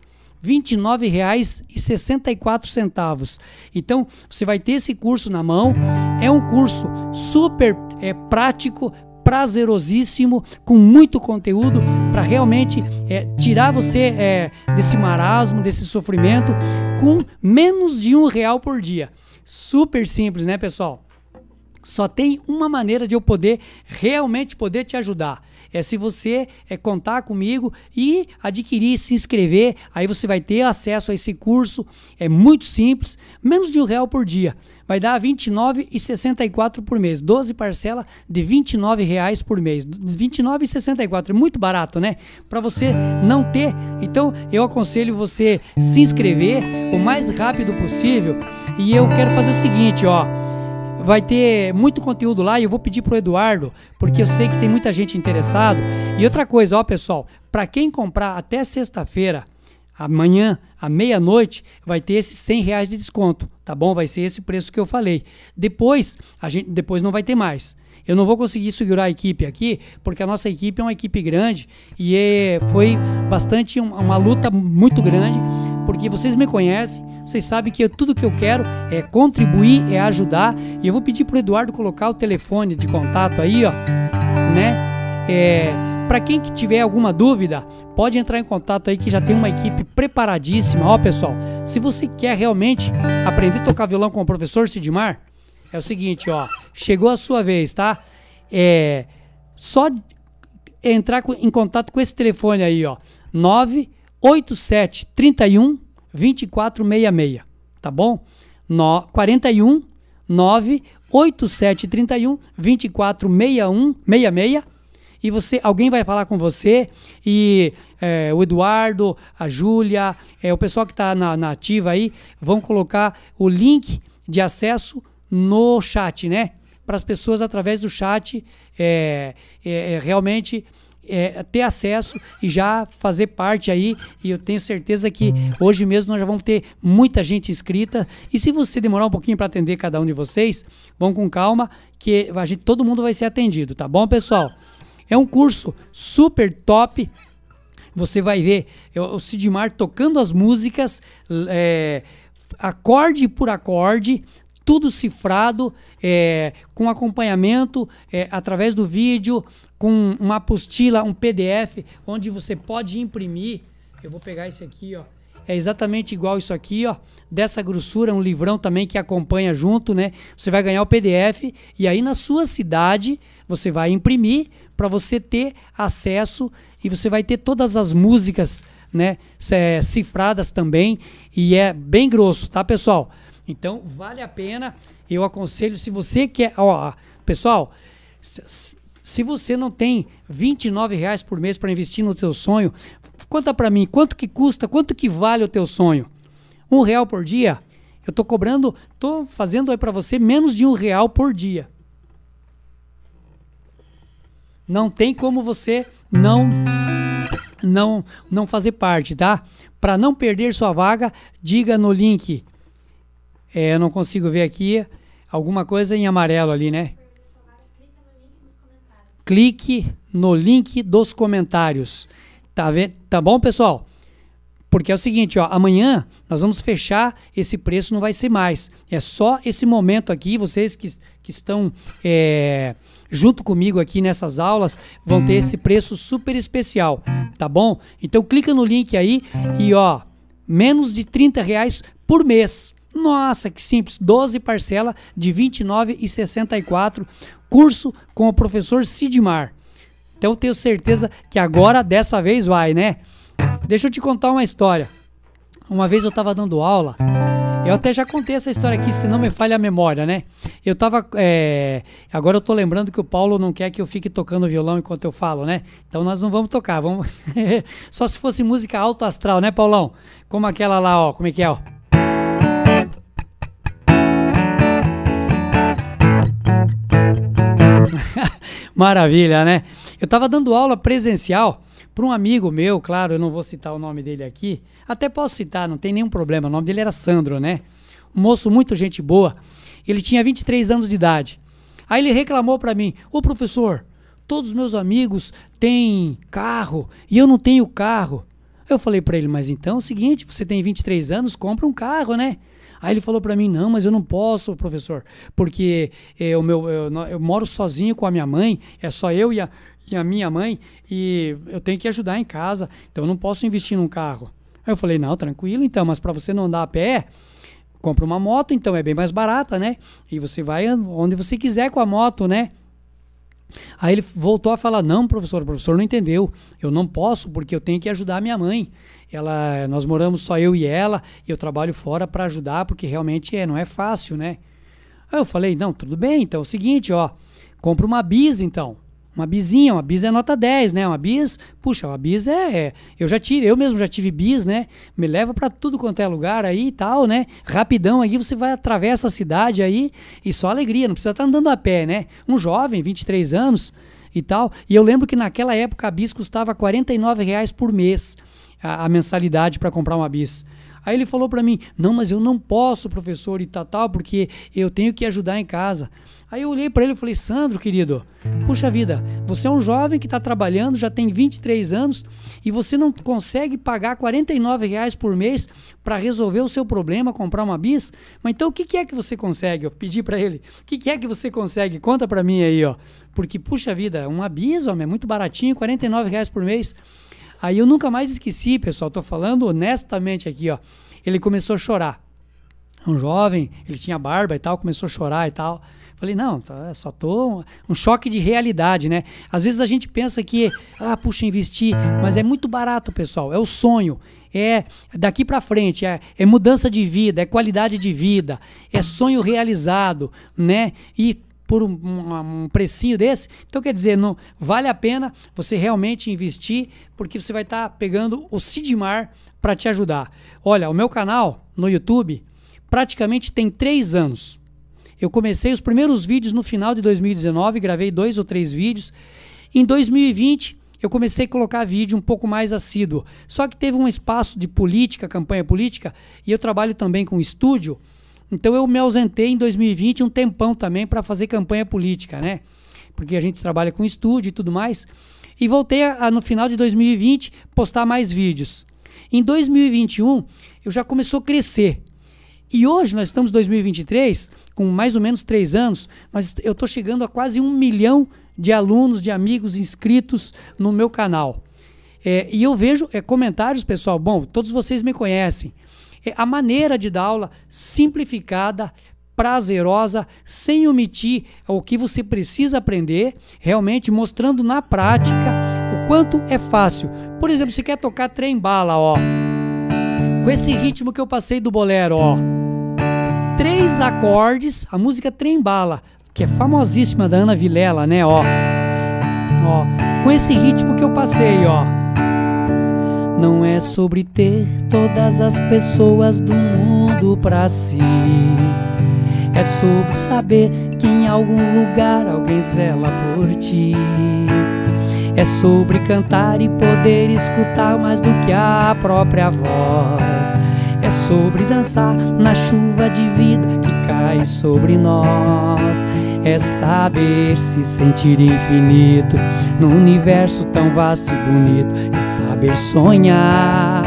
R$29,64. Então, você vai ter esse curso na mão. É um curso super prático, prazerosíssimo, com muito conteúdo para realmente tirar você desse marasmo, desse sofrimento, com menos de R$1 por dia. Super simples, né, pessoal? Só tem uma maneira de eu realmente poder te ajudar. É se você contar comigo e adquirir, se inscrever, aí você vai ter acesso a esse curso. É muito simples, menos de R$1 por dia. Vai dar R$29,64 por mês. 12 parcelas de R$29 por mês. R$29,64. É muito barato, né? Para você não ter. Então, eu aconselho você se inscrever o mais rápido possível. E eu quero fazer o seguinte, ó. Vai ter muito conteúdo lá e eu vou pedir pro Eduardo, porque eu sei que tem muita gente interessada. E outra coisa, ó, pessoal, para quem comprar até sexta-feira, amanhã, à meia-noite, vai ter esses R$100 de desconto, tá bom? Vai ser esse preço que eu falei. Depois não vai ter mais. Eu não vou conseguir segurar a equipe aqui, porque a nossa equipe é uma equipe grande e foi bastante uma luta muito grande, porque vocês me conhecem. Vocês sabem que tudo que eu quero é contribuir, é ajudar. E eu vou pedir pro Eduardo colocar o telefone de contato aí, ó, né? Para quem que tiver alguma dúvida, pode entrar em contato aí que já tem uma equipe preparadíssima. Ó, pessoal, se você quer realmente aprender a tocar violão com o professor Sidmar, é o seguinte, ó, chegou a sua vez, tá? Só entrar em contato com esse telefone aí, ó, 98731 2466, tá bom? 41 98731 2466 e alguém vai falar com você e o Eduardo, a Júlia, o pessoal que está na ativa aí, vão colocar o link de acesso no chat, né? Para as pessoas através do chat realmente ter acesso e já fazer parte aí, e eu tenho certeza que hoje mesmo nós já vamos ter muita gente inscrita, e se você demorar um pouquinho para atender cada um de vocês, vão com calma que todo mundo vai ser atendido, tá bom, pessoal? É um curso super top, você vai ver o Sidmar tocando as músicas, acorde por acorde, tudo cifrado, com acompanhamento através do vídeo, com uma apostila, um PDF, onde você pode imprimir. Eu vou pegar esse aqui, ó. É exatamente igual isso aqui, ó. Dessa grossura, um livrão também que acompanha junto, né? Você vai ganhar o PDF e aí na sua cidade você vai imprimir para você ter acesso e você vai ter todas as músicas, né? Cifradas também, e é bem grosso, tá, pessoal? Então, vale a pena. Eu aconselho, se você quer... Ó, pessoal, se você não tem R$29 por mês para investir no teu sonho, conta para mim, quanto que custa, quanto que vale o teu sonho? R$1 por dia? Eu tô fazendo aí para você menos de R$1 por dia. Não tem como você não fazer parte, tá? Para não perder sua vaga, diga no link. Eu não consigo ver aqui alguma coisa em amarelo ali, né? Clique no link dos comentários. Tá vendo? Tá bom, pessoal? Porque é o seguinte, ó, amanhã nós vamos fechar esse preço, não vai ser mais. É só esse momento aqui, vocês que estão junto comigo aqui nessas aulas, vão ter esse preço super especial, tá bom? Então clica no link aí e ó, menos de R$30 por mês. Nossa, que simples, 12 parcelas de R$29,64, curso com o professor Sidmar. Então eu tenho certeza que agora, dessa vez vai, né? Deixa eu te contar uma história. Uma vez eu estava dando aula, eu até já contei essa história aqui, se não me falha a memória, né? Eu tava, agora eu tô lembrando que o Paulo não quer que eu fique tocando violão enquanto eu falo, né? Então nós não vamos tocar, vamos... Só se fosse música alto astral, né, Paulão? Como aquela lá, ó, como é que é, ó? Maravilha, né? Eu estava dando aula presencial para um amigo meu, claro, eu não vou citar o nome dele aqui, até posso citar, não tem nenhum problema, o nome dele era Sandro, né? Um moço muito gente boa, ele tinha 23 anos de idade. Aí ele reclamou para mim: ô professor, todos os meus amigos têm carro e eu não tenho carro. Eu falei para ele: mas então é o seguinte, você tem 23 anos, compra um carro, né? Aí ele falou para mim: não, mas eu não posso, professor, porque eu moro sozinho com a minha mãe, é só eu e a minha mãe, e eu tenho que ajudar em casa, então eu não posso investir num carro. Aí eu falei: não, tranquilo então, mas para você não andar a pé, compra uma moto, então é bem mais barata, né? E você vai onde você quiser com a moto, né? Aí ele voltou a falar: não, professor, o professor não entendeu, eu não posso porque eu tenho que ajudar a minha mãe. Nós moramos só eu e ela, e eu trabalho fora para ajudar, porque realmente não é fácil, né? Aí eu falei: não, tudo bem, então é o seguinte, ó, compra uma bis então. Uma bis é nota 10, né? Uma bis, puxa, uma bis eu mesmo já tive bis, né? Me leva pra tudo quanto é lugar aí e tal, né? Rapidão aí você vai atravessa a cidade aí e só alegria, não precisa estar andando a pé, né? Um jovem, 23 anos e tal. E eu lembro que naquela época a bis custava R$ 49 por mês, a mensalidade para comprar uma bis. Aí ele falou para mim: não, mas eu não posso, professor, e tal, porque eu tenho que ajudar em casa. Aí eu olhei para ele e falei: Sandro, querido, puxa vida, você é um jovem que está trabalhando, já tem 23 anos, e você não consegue pagar R$ 49 por mês para resolver o seu problema, comprar uma bis? Mas então o que é que você consegue? Eu pedi para ele: o que é que você consegue? Conta para mim aí, ó. Porque, puxa vida, uma bis, homem, é muito baratinho, R$ 49 por mês. Aí eu nunca mais esqueci, pessoal, tô falando honestamente aqui, ó. Ele começou a chorar. Um jovem, ele tinha barba e tal, começou a chorar e tal. Falei: não, só tô... Um choque de realidade, né? Às vezes a gente pensa que, puxa, investir, mas é muito barato, pessoal. É o sonho. É daqui pra frente, é mudança de vida, é qualidade de vida, é sonho realizado, né? E por um precinho desse, então quer dizer, não vale a pena você realmente investir, porque você vai estar pegando o Sidmar para te ajudar. Olha, o meu canal no YouTube praticamente tem 3 anos. Eu comecei os primeiros vídeos no final de 2019, gravei 2 ou 3 vídeos. Em 2020 eu comecei a colocar vídeo um pouco mais assíduo, só que teve um espaço de política, campanha política, e eu trabalho também com estúdio. Então eu me ausentei em 2020 um tempão também para fazer campanha política, né? Porque a gente trabalha com estúdio e tudo mais. E voltei no final de 2020 postar mais vídeos. Em 2021 eu já começou a crescer. E hoje nós estamos em 2023, com mais ou menos 3 anos, eu estou chegando a quase 1 milhão de alunos, de amigos inscritos no meu canal. E eu vejo comentários, pessoal, bom, todos vocês me conhecem. A maneira de dar aula simplificada, prazerosa, sem omitir o que você precisa aprender, realmente mostrando na prática o quanto é fácil. Por exemplo, você quer tocar trem-bala, ó, com esse ritmo que eu passei do bolero, ó, 3 acordes, a música Trem-bala, que é famosíssima da Ana Vilela, né, ó, com esse ritmo que eu passei, ó. Não é sobre ter todas as pessoas do mundo pra si. É sobre saber que em algum lugar alguém zela por ti. É sobre cantar e poder escutar mais do que a própria voz. É sobre dançar na chuva de vida que cai sobre nós. É saber se sentir infinito num universo tão vasto e bonito. É saber sonhar,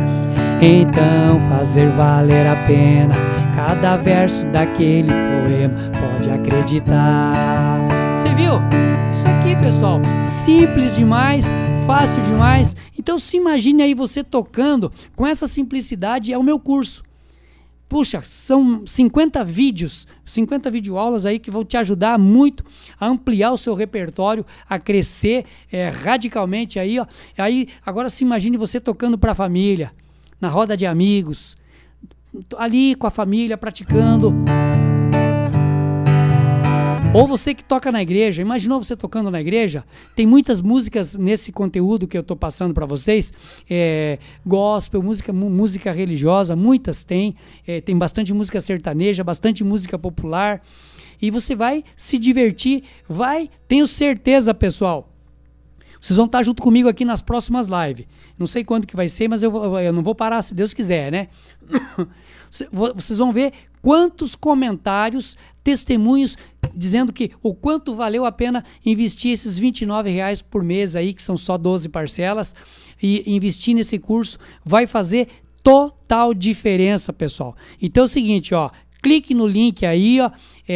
então fazer valer a pena cada verso daquele poema. Pode acreditar. Você viu? Isso aqui, pessoal, simples demais, fácil demais. Então se imagine aí você tocando com essa simplicidade. É o meu curso. Puxa, são 50 vídeos, 50 videoaulas aí que vão te ajudar muito a ampliar o seu repertório, a crescer radicalmente aí, ó. Aí, agora se imagine você tocando para a família, na roda de amigos, ali com a família, praticando. Ou você que toca na igreja, imaginou você tocando na igreja? Tem muitas músicas nesse conteúdo que eu estou passando para vocês, gospel, música religiosa, muitas tem, tem bastante música sertaneja, bastante música popular. e você vai se divertir, tenho certeza, pessoal. Vocês vão estar junto comigo aqui nas próximas lives. Não sei quando que vai ser, mas eu não vou parar se Deus quiser, né? Vocês vão ver quantos comentários, testemunhos, dizendo que o quanto valeu a pena investir esses R$29 por mês aí, que são só 12 parcelas, e investir nesse curso vai fazer total diferença, pessoal. Então é o seguinte, ó, clique no link aí, ó,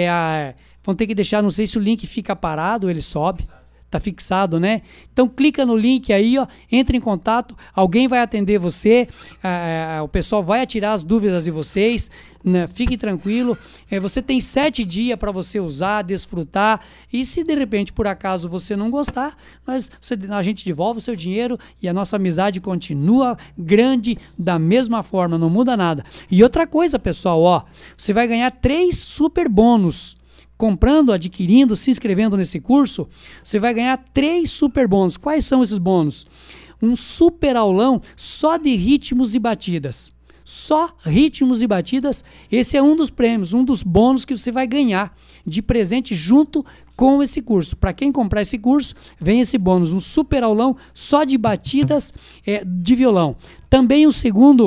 vão ter que deixar, não sei se o link fica parado ou ele sobe. Tá fixado, né? Então clica no link aí, ó, entre em contato, alguém vai atender você, o pessoal vai tirar as dúvidas de vocês, né? Fique tranquilo, você tem 7 dias para você usar, desfrutar, e se de repente por acaso você não gostar, a gente devolve o seu dinheiro e a nossa amizade continua grande da mesma forma, não muda nada. E outra coisa, pessoal, ó, você vai ganhar 3 super bônus. Comprando, adquirindo, se inscrevendo nesse curso, você vai ganhar 3 super bônus. Quais são esses bônus? Um super aulão só de ritmos e batidas. Só ritmos e batidas. Esse é um dos prêmios, um dos bônus que você vai ganhar de presente junto com esse curso. Para quem comprar esse curso, vem esse bônus, um super aulão só de batidas de violão. Também o segundo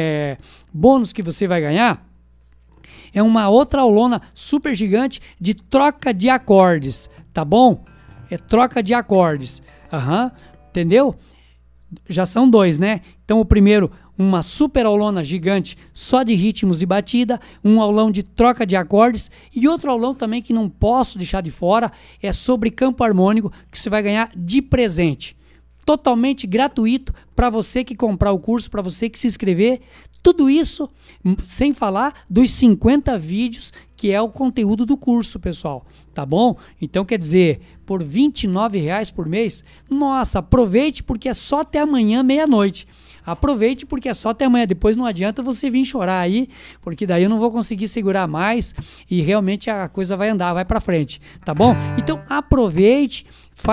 bônus que você vai ganhar é uma outra aulona super gigante de troca de acordes, tá bom? É troca de acordes, entendeu? Já são 2, né? Então o primeiro, uma super aulona gigante só de ritmos e batida, um aulão de troca de acordes e outro aulão também que não posso deixar de fora, é sobre campo harmônico, que você vai ganhar de presente. Totalmente gratuito para você que comprar o curso, para você que se inscrever. Tudo isso sem falar dos 50 vídeos que é o conteúdo do curso, pessoal. Tá bom? Então, quer dizer, por R$29 por mês, nossa, aproveite porque é só até amanhã, meia-noite. Aproveite porque é só até amanhã. Depois não adianta você vir chorar aí, porque daí eu não vou conseguir segurar mais e realmente a coisa vai andar, vai para frente. Tá bom? Então, aproveite,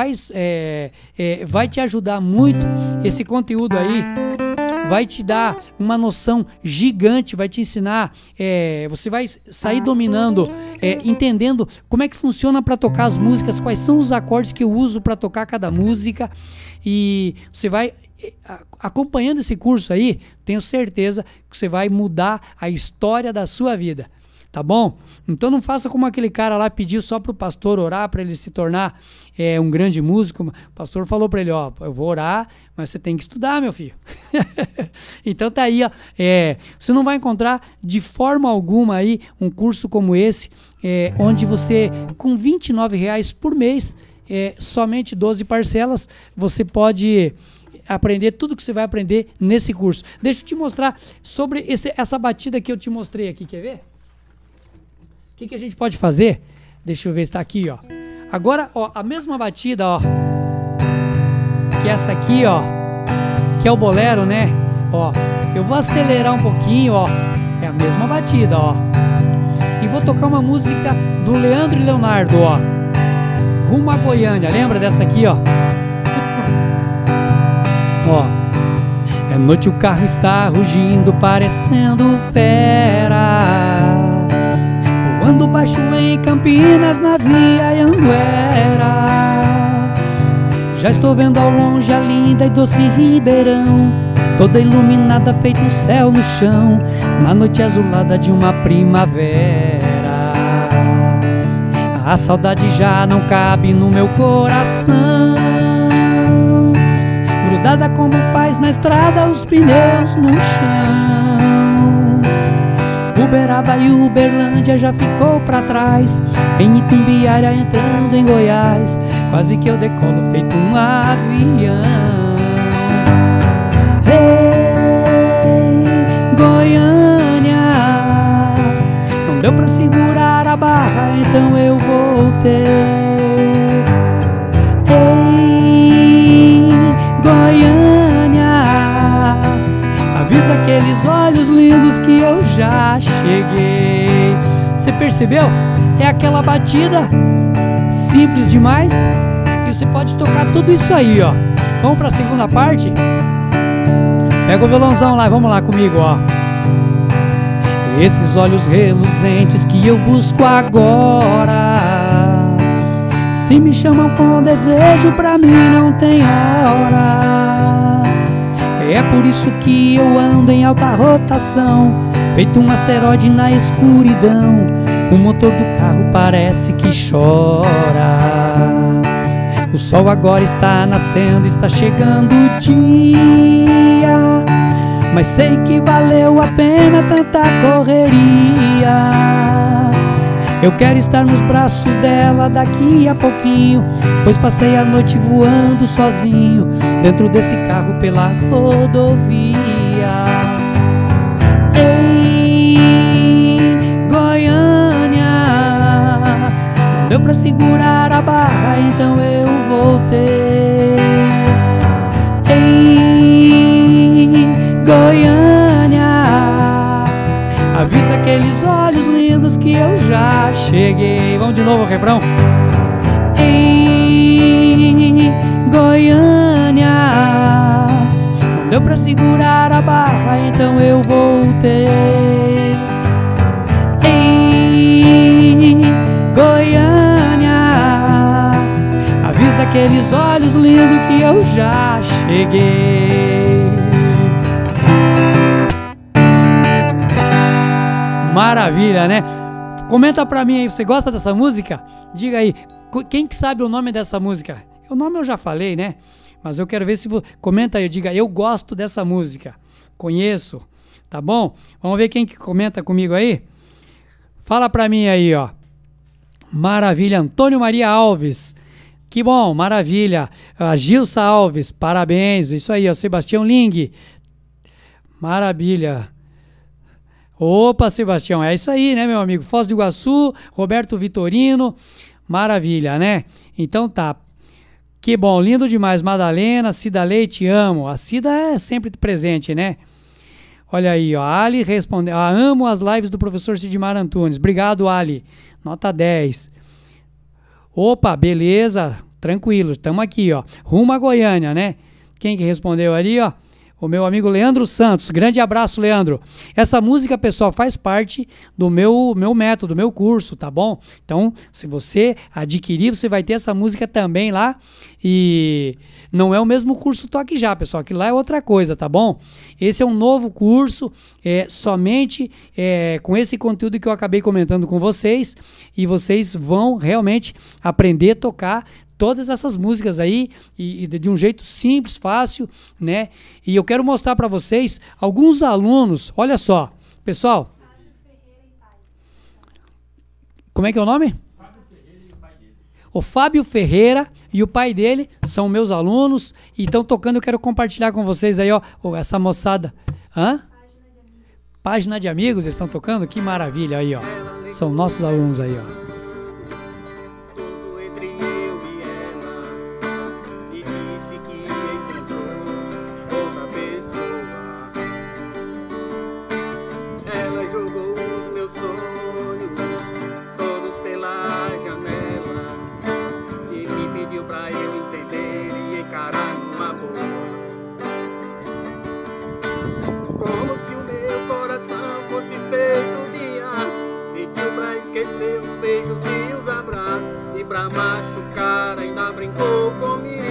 vai te ajudar muito esse conteúdo aí. Vai te dar uma noção gigante, vai te ensinar, você vai sair dominando, entendendo como é que funciona para tocar as músicas, quais são os acordes que eu uso para tocar cada música, e você vai acompanhando esse curso aí, tenho certeza que você vai mudar a história da sua vida. Tá bom? Então não faça como aquele cara lá pediu só para o pastor orar para ele se tornar um grande músico. O pastor falou para ele, ó, eu vou orar, mas você tem que estudar, meu filho. Então tá aí, ó, você não vai encontrar de forma alguma aí um curso como esse, onde você, com R$29 por mês, somente 12 parcelas, você pode aprender tudo que você vai aprender nesse curso. Deixa eu te mostrar sobre essa batida que eu te mostrei aqui, quer ver? O que a gente pode fazer? Deixa eu ver se está aqui, ó. Agora, ó, a mesma batida, ó, que essa aqui, ó, que é o bolero, né? Ó, eu vou acelerar um pouquinho, ó, é a mesma batida, ó. E vou tocar uma música do Leandro e Leonardo, ó, Rumo a Goiânia. Lembra dessa aqui, ó? Ó, é noite, o carro está rugindo, parecendo fera. Voando baixo em Campinas, na Via Anguera. Já estou vendo ao longe a linda e doce Ribeirão, toda iluminada, feito um céu no chão, na noite azulada de uma primavera. A saudade já não cabe no meu coração, grudada como faz na estrada os pneus no chão. Uberaba e Uberlândia já ficou pra trás, em Itumbiara entrando em Goiás, quase que eu decolo feito um avião. Ei, Goiânia, não deu pra segurar a barra, então eu voltei. Ei, Goiânia, avisa aqueles olhos lindos que eu já cheguei. Você percebeu? É aquela batida simples demais e você pode tocar tudo isso aí, ó. Vamos para a segunda parte? Pega o violãozão lá, vamos lá comigo, ó. Esses olhos reluzentes que eu busco agora, se me chamam com desejo, pra mim não tem hora. É por isso que eu ando em alta rotação, feito um asteroide na escuridão. O motor do carro parece que chora. O sol agora está nascendo, está chegando o dia, mas sei que valeu a pena tanta correria. Eu quero estar nos braços dela daqui a pouquinho, pois passei a noite voando sozinho dentro desse carro pela rodovia. Ei, Goiânia, não deu pra segurar a barra, então eu voltei. Ei, Goiânia, avisa aqueles olhos lindos que eu já cheguei. Vamos de novo o refrão. Ei, Goiânia, não deu pra segurar a barra, então eu voltei. Ei, Goiânia, avisa aqueles olhos lindos que eu já cheguei. Maravilha, né? Comenta pra mim aí, você gosta dessa música? Diga aí, quem que sabe o nome dessa música? O nome eu já falei, né? Mas eu quero ver se você... Comenta aí, diga, eu gosto dessa música. Conheço, tá bom? Vamos ver quem que comenta comigo aí? Fala pra mim aí, ó. Maravilha, Antônio Maria Alves. Que bom, maravilha. A Gilsa Alves, parabéns. Isso aí, ó, Sebastião Ling. Maravilha. Opa, Sebastião, é isso aí, né, meu amigo? Foz do Iguaçu, Roberto Vitorino, maravilha, né? Então tá, que bom, lindo demais, Madalena, Cida Leite, amo. A Cida é sempre presente, né? Olha aí, ó, a Ali respondeu, amo as lives do professor Sidmar Antunes. Obrigado, Ali, nota 10. Opa, beleza, tranquilo, estamos aqui, ó, rumo a Goiânia, né? Quem que respondeu ali, ó? O meu amigo Leandro Santos. Grande abraço, Leandro. Essa música, pessoal, faz parte do meu método, do meu curso, tá bom? Então, se você adquirir, você vai ter essa música também lá. E não é o mesmo curso Toque Já, pessoal, que lá é outra coisa, tá bom? Esse é um novo curso, somente com esse conteúdo que eu acabei comentando com vocês. E vocês vão realmente aprender a tocar todas essas músicas aí e de um jeito simples, fácil, né? E eu quero mostrar para vocês alguns alunos, olha só, pessoal. Como é que é o nome? Fábio Ferreira e o pai dele. O Fábio Ferreira e o pai dele são meus alunos e estão tocando. Eu quero compartilhar com vocês aí, ó, essa moçada. Hã? Página de amigos, eles estão tocando? Que maravilha aí, ó. São nossos alunos aí, ó. Pra machucar ainda brincou comigo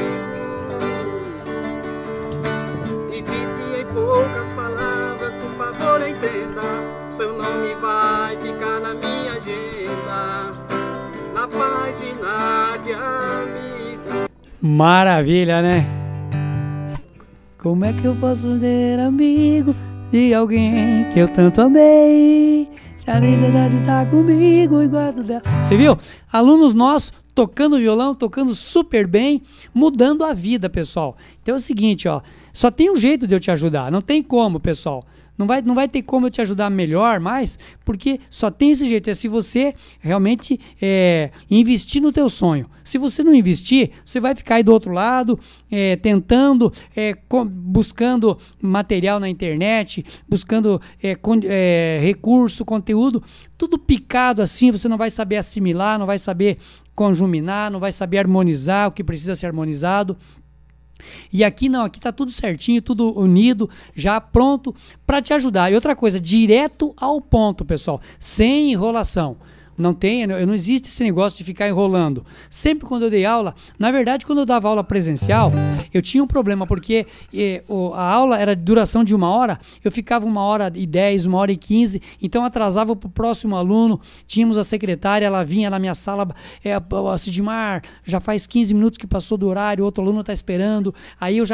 e disse em poucas palavras, por favor entenda, seu nome vai ficar na minha agenda, na página de amigo. Maravilha, né? Como é que eu posso ser amigo de alguém que eu tanto amei? Se a liberdade tá comigo, igual do dela. Você viu? Alunos nossos tocando violão, tocando super bem, mudando a vida, pessoal. Então é o seguinte, ó, só tem um jeito de eu te ajudar, não tem como, pessoal. Não vai ter como eu te ajudar melhor, mais, porque só tem esse jeito, é se você realmente investir no teu sonho. Se você não investir, você vai ficar aí do outro lado, tentando, buscando material na internet, buscando recurso, conteúdo, tudo picado assim, você não vai saber assimilar, não vai saber conjuminar, não vai saber harmonizar o que precisa ser harmonizado. E aqui não, aqui tá tudo certinho, tudo unido, já pronto para te ajudar. E outra coisa, direto ao ponto, pessoal, sem enrolação. Não existe esse negócio de ficar enrolando. Sempre quando eu dei aula, na verdade, quando eu dava aula presencial, eu tinha um problema, porque a aula era de duração de 1 hora, eu ficava 1h10, 1h15, então atrasava para o próximo aluno. Tínhamos a secretária, ela vinha na minha sala, Sidmar, já faz 15 minutos que passou do horário, o outro aluno está esperando, aí eu já,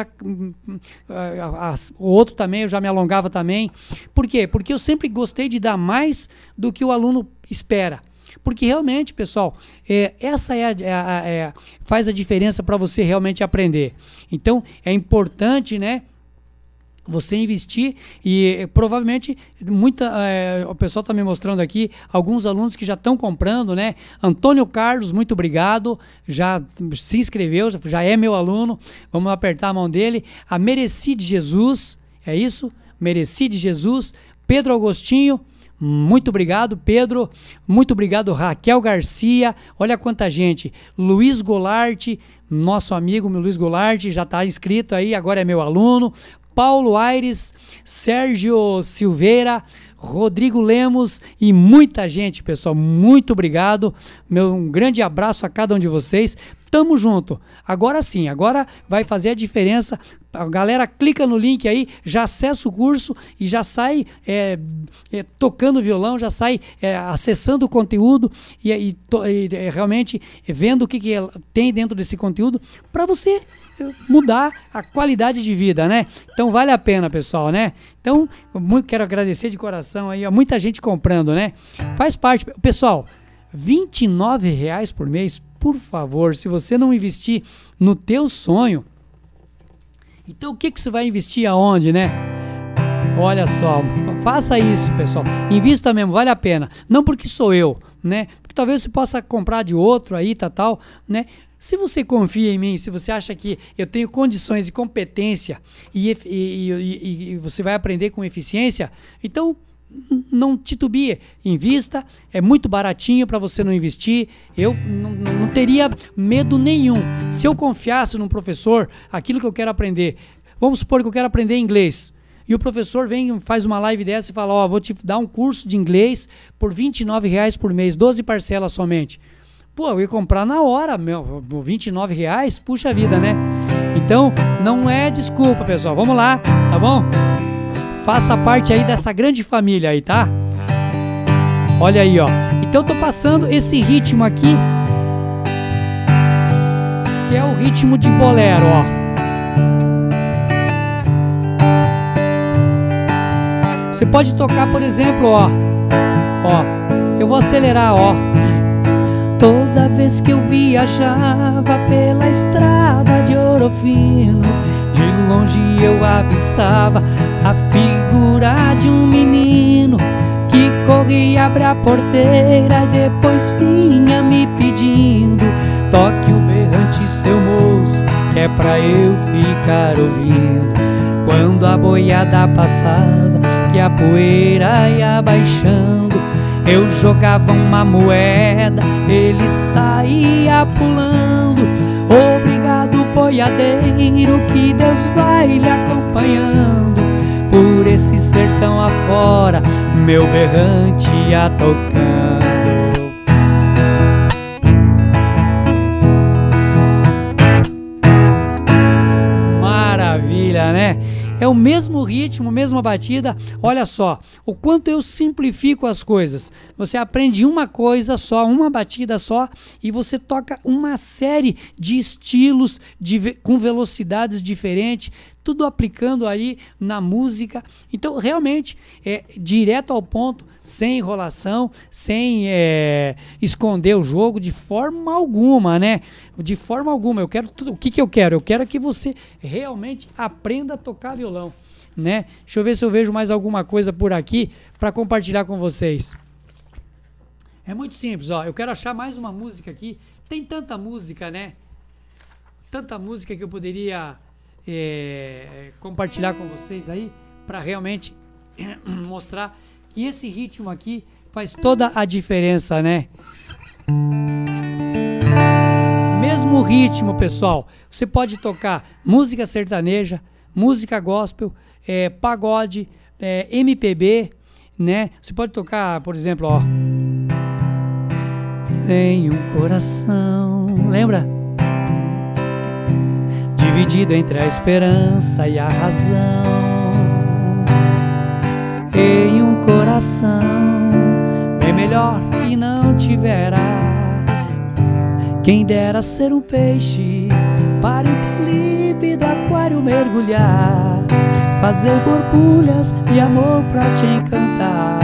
o outro também, eu já me alongava também. Por quê? Porque eu sempre gostei de dar mais do que o aluno espera. Porque realmente, pessoal, essa faz a diferença para você realmente aprender. Então, é importante, né, você investir e provavelmente o pessoal está me mostrando aqui alguns alunos que já estão comprando, né? Antônio Carlos, muito obrigado, já se inscreveu, já é meu aluno, vamos apertar a mão dele. A Mereci de Jesus, é isso? Mereci de Jesus. Pedro Agostinho, muito obrigado, Pedro. Muito obrigado, Raquel Garcia. Olha quanta gente. Luiz Goulart, nosso amigo Luiz Goulart, já está inscrito aí, agora é meu aluno. Paulo Aires, Sérgio Silveira, Rodrigo Lemos e muita gente, pessoal. Muito obrigado. Um grande abraço a cada um de vocês. Tamo junto. Agora sim, agora vai fazer a diferença. A galera clica no link aí, já acessa o curso e já sai tocando violão, já sai acessando o conteúdo e realmente vendo o que tem dentro desse conteúdo para você mudar a qualidade de vida, né? Então vale a pena, pessoal, né? Então, quero agradecer de coração aí a muita gente comprando, né? Faz parte. Pessoal, R$29 por mês, por favor, se você não investir no teu sonho, então o que você vai investir aonde, né? Olha só, faça isso, pessoal. Invista mesmo, vale a pena. Não porque sou eu, né? Porque talvez você possa comprar de outro aí, tal, né? Se você confia em mim, se você acha que eu tenho condições e competência e você vai aprender com eficiência, então não titubie, invista, é muito baratinho para você não investir. Eu não teria medo nenhum. Se eu confiasse num professor, aquilo que eu quero aprender, vamos supor que eu quero aprender inglês, e o professor vem, faz uma live dessa e fala, vou te dar um curso de inglês por R$29 por mês, 12 parcelas somente. Pô, eu ia comprar na hora, R$29, puxa vida, né? Então, não é desculpa, pessoal. Vamos lá, tá bom? Faça parte aí dessa grande família aí, tá? Olha aí, ó. Então, eu tô passando esse ritmo aqui, que é o ritmo de bolero, ó. Você pode tocar, por exemplo, ó. Eu vou acelerar, ó. Toda vez que eu viajava pela estrada de Ouro Fino, de longe eu avistava a figura de um menino que corria, abria a porteira e depois vinha me pedindo: toque o berrante, seu moço, que é pra eu ficar ouvindo. Quando a boiada passava, que a poeira ia baixando, eu jogava uma moeda, ele saía pulando. Obrigado, boiadeiro, que Deus vai lhe acompanhando. Por esse sertão afora, meu berrante ia tocando. Maravilha, né? É o mesmo ritmo, mesma batida. Olha só, o quanto eu simplifico as coisas. Você aprende uma coisa só, uma batida só, e você toca uma série de estilos com velocidades diferentes, tudo aplicando aí na música. Então, realmente, é direto ao ponto, sem enrolação, sem esconder o jogo de forma alguma, né? De forma alguma. Eu quero tudo. O que eu quero? Eu quero que você realmente aprenda a tocar violão, né? Deixa eu ver se eu vejo mais alguma coisa por aqui para compartilhar com vocês. É muito simples, ó. Eu quero achar mais uma música aqui. Tem tanta música, né? Tanta música que eu poderia compartilhar com vocês aí para realmente mostrar que esse ritmo aqui faz toda a diferença, né? Mesmo mesmo ritmo, pessoal. Você pode tocar música sertaneja, música gospel, pagode, MPB, né? Você pode tocar, por exemplo, ó. Tem um coração, lembra? Dividido entre a esperança e a razão. Em um coração bem melhor que não tivera. Quem dera ser um peixe para em límpido aquário mergulhar, fazer borbulhas de amor pra te encantar,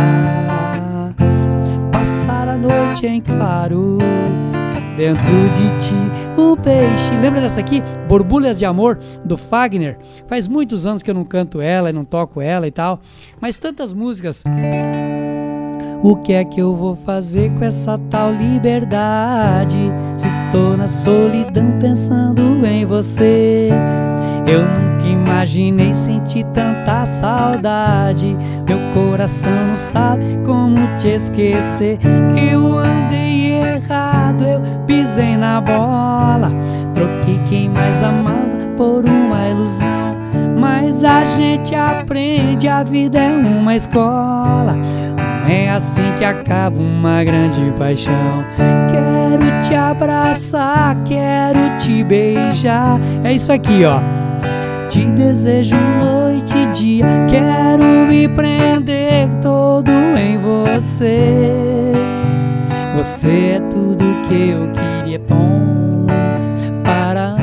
passar a noite em claro dentro de ti um peixe. Lembra dessa aqui? Borbulhas de Amor, do Fagner. Faz muitos anos que eu não canto ela e não toco ela e tal, mas tantas músicas. O que é que eu vou fazer com essa tal liberdade, se estou na solidão pensando em você? Eu nunca imaginei sentir tanta saudade, meu coração não sabe como te esquecer. Eu andei errado, eu pisei na bola, troquei quem mais amava por uma ilusão. Mas a gente aprende, a vida é uma escola, não é assim que acaba uma grande paixão. Quero te abraçar, quero te beijar. É isso aqui, ó. Te desejo noite e dia, quero me prender todo em você. Você é tudo que eu queria. Bom, para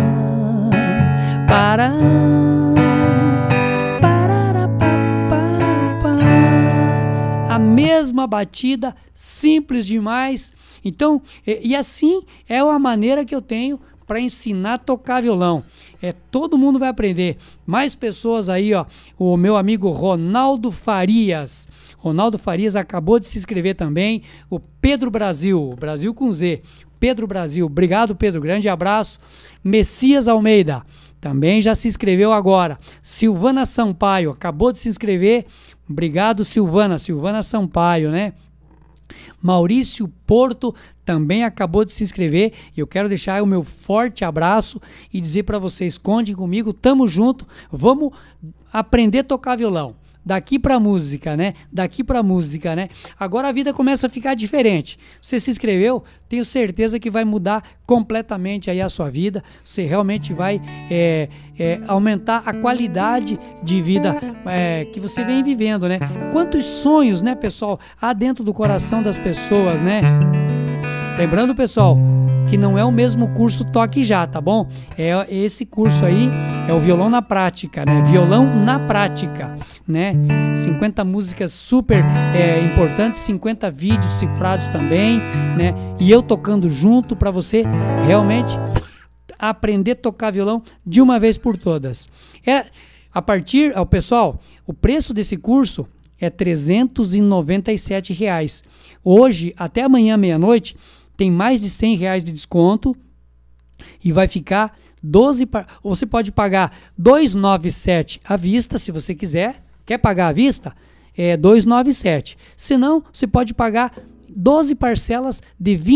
a mesma batida, simples demais. Então, e assim é uma maneira que eu tenho para ensinar a tocar violão. Todo mundo vai aprender. Mais pessoas aí, ó. O meu amigo Ronaldo Farias. Ronaldo Farias acabou de se inscrever também. O Pedro Brasil, Brasil com Z. Pedro Brasil, obrigado, Pedro, grande abraço. Messias Almeida também já se inscreveu agora. Silvana Sampaio acabou de se inscrever. Obrigado, Silvana Sampaio, né? Maurício Porto também acabou de se inscrever. Eu quero deixar o meu forte abraço e dizer para vocês, contem comigo, tamo junto, vamos aprender a tocar violão. Daqui pra música, né? Agora a vida começa a ficar diferente. Você se inscreveu, tenho certeza que vai mudar completamente aí a sua vida. Você realmente vai aumentar a qualidade de vida que você vem vivendo, né? Quantos sonhos, né, pessoal, há dentro do coração das pessoas, né? Lembrando, pessoal, que não é o mesmo curso Toque Já, tá bom? Esse curso aí é o violão na prática, né? Violão na prática, né? 50 músicas super importantes, 50 vídeos cifrados também, né? E eu tocando junto para você realmente aprender a tocar violão de uma vez por todas. Pessoal, o preço desse curso é R$ 397. Hoje, até amanhã meia-noite, tem mais de R$100 de desconto e vai ficar 12. Você pode pagar 297 à vista, se você quiser. Quer pagar à vista? 297. Se não, você pode pagar 12 parcelas de R$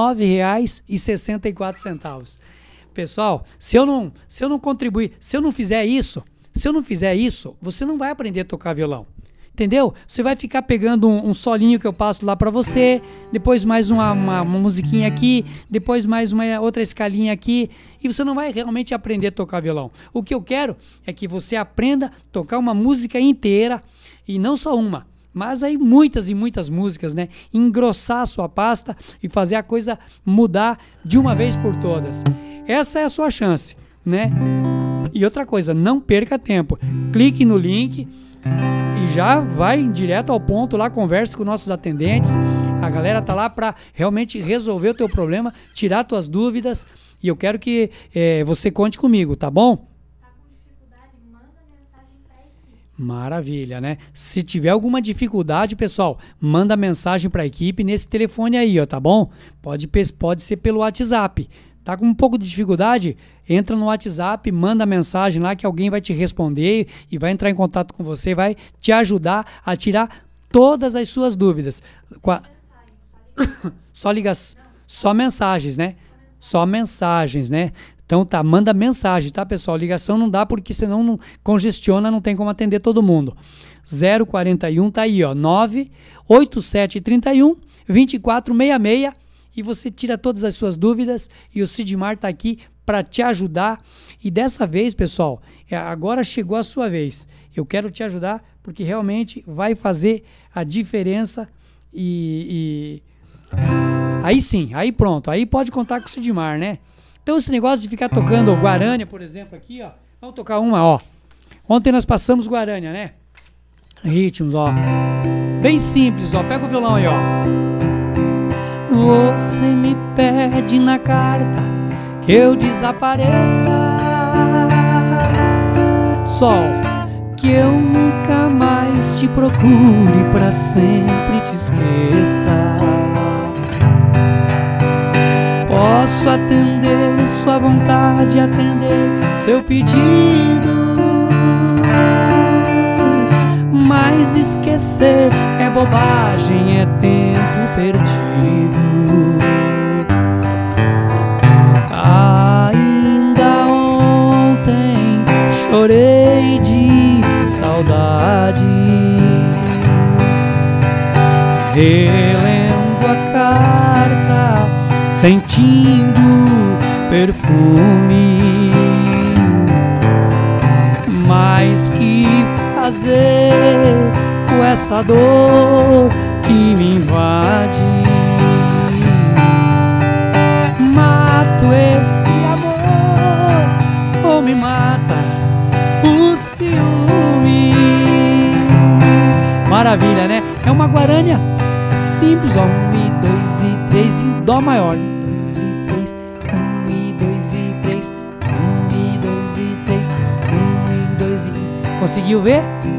29,64. Pessoal, se eu não contribuir, se eu não fizer isso, você não vai aprender a tocar violão. Entendeu? Você vai ficar pegando um solinho que eu passo lá pra você, depois mais uma musiquinha aqui, depois mais uma outra escalinha aqui, e você não vai realmente aprender a tocar violão. O que eu quero é que você aprenda a tocar uma música inteira, e não só uma, mas aí muitas e muitas músicas, né? Engrossar a sua pasta e fazer a coisa mudar de uma vez por todas. Essa é a sua chance, né? E outra coisa, não perca tempo. Clique no link e já vai direto ao ponto lá, converse com nossos atendentes. A galera tá lá para realmente resolver o teu problema, tirar tuas dúvidas, e eu quero que você conte comigo, tá bom? Tá com dificuldade? Manda mensagem pra equipe. Maravilha, né? Se tiver alguma dificuldade, pessoal, manda mensagem para a equipe nesse telefone aí, ó, tá bom? Pode ser pelo WhatsApp. Tá com um pouco de dificuldade? Entra no WhatsApp, manda mensagem lá que alguém vai te responder e vai entrar em contato com você, vai te ajudar a tirar todas as suas dúvidas. Só mensagens, né? só mensagens, né? Então tá, manda mensagem, tá, pessoal? Ligação não dá porque senão não congestiona, não tem como atender todo mundo. 041 tá aí, ó, 98731 2466 e você tira todas as suas dúvidas e o Sidmar tá aqui para te ajudar. E dessa vez, pessoal, agora chegou a sua vez. Eu quero te ajudar porque realmente vai fazer a diferença e aí sim, aí pronto, aí pode contar com o Sidmar, né? Então esse negócio de ficar tocando o Guarânia, por exemplo, aqui, ó. Vamos tocar uma, ó. Ontem nós passamos Guarânia, né? Ritmos, ó. Bem simples, ó. Pega o violão aí, ó. Você me pede na carta que eu desapareça. Sol, que eu nunca mais te procure, pra sempre te esqueça. Posso atender sua vontade, atender seu pedido, mas esquecer é bobagem, é tempo perdido. Ainda ontem chorei de saudades, relendo a carta, sentindo perfume. Mas que fazer com essa dor que me invade? Mato esse amor ou me mata o ciúme? Maravilha, né? É uma Guarânia simples, ó. 1 e 2 e 3 em Dó maior. 1 e 2 e 3, 1 e 2 e 3, 1 e 2 e 3. Conseguiu ver?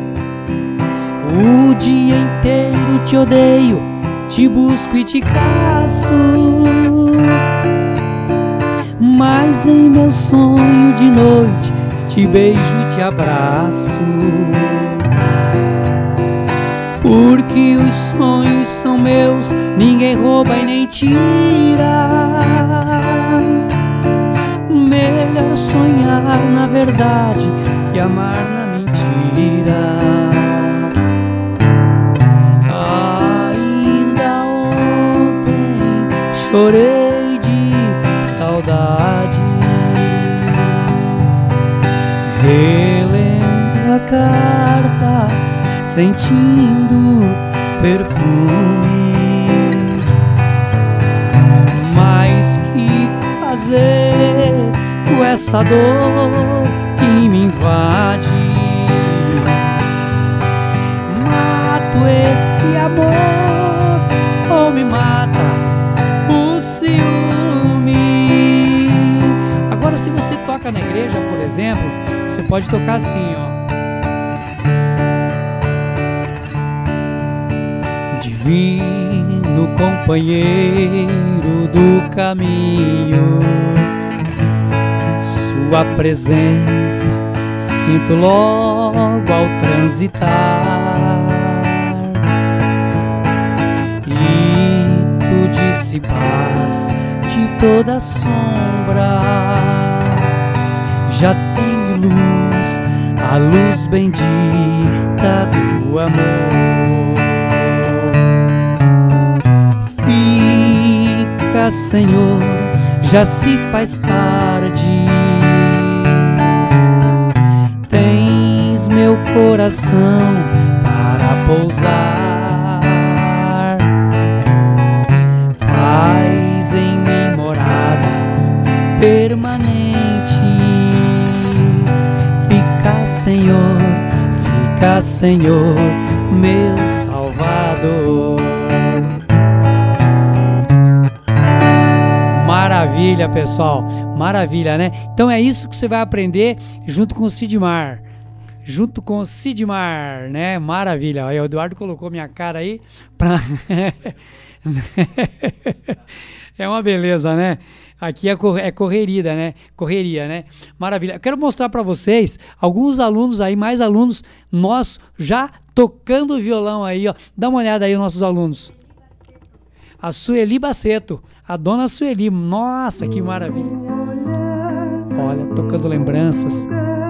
O dia inteiro te odeio, te busco e te caço, mas em meu sonho de noite te beijo e te abraço. Porque os sonhos são meus, ninguém rouba e nem tira. Melhor sonhar na verdade que amar na mentira. Ainda ontem chorei de saudades, relendo a carta, sentindo perfume. Mas que fazer com essa dor que me invade? Mato esse amor ou me mata o ciúme? Agora, se você toca na igreja, por exemplo, você pode tocar assim, ó. Divino companheiro do caminho, sua presença sinto logo ao transitar, e tu dissipas de toda sombra. Já tenho luz, a luz bendita do amor. Fica, Senhor, já se faz tarde. Tens meu coração para pousar. Faz em mim morada permanente. Fica, Senhor, meu Salvador. Maravilha, pessoal, maravilha, né? Então é isso que você vai aprender junto com o Sidmar. Junto com o Sidmar, né? Maravilha. Aí o Eduardo colocou minha cara aí pra... É uma beleza, né? Aqui é correria, né? Correria, né? Maravilha. Eu quero mostrar para vocês alguns alunos aí, mais alunos nossos já tocando violão aí, ó. Dá uma olhada aí, nossos alunos. a Sueli Baceto, a dona Sueli. Nossa, que maravilha. Olha, tocando lembranças.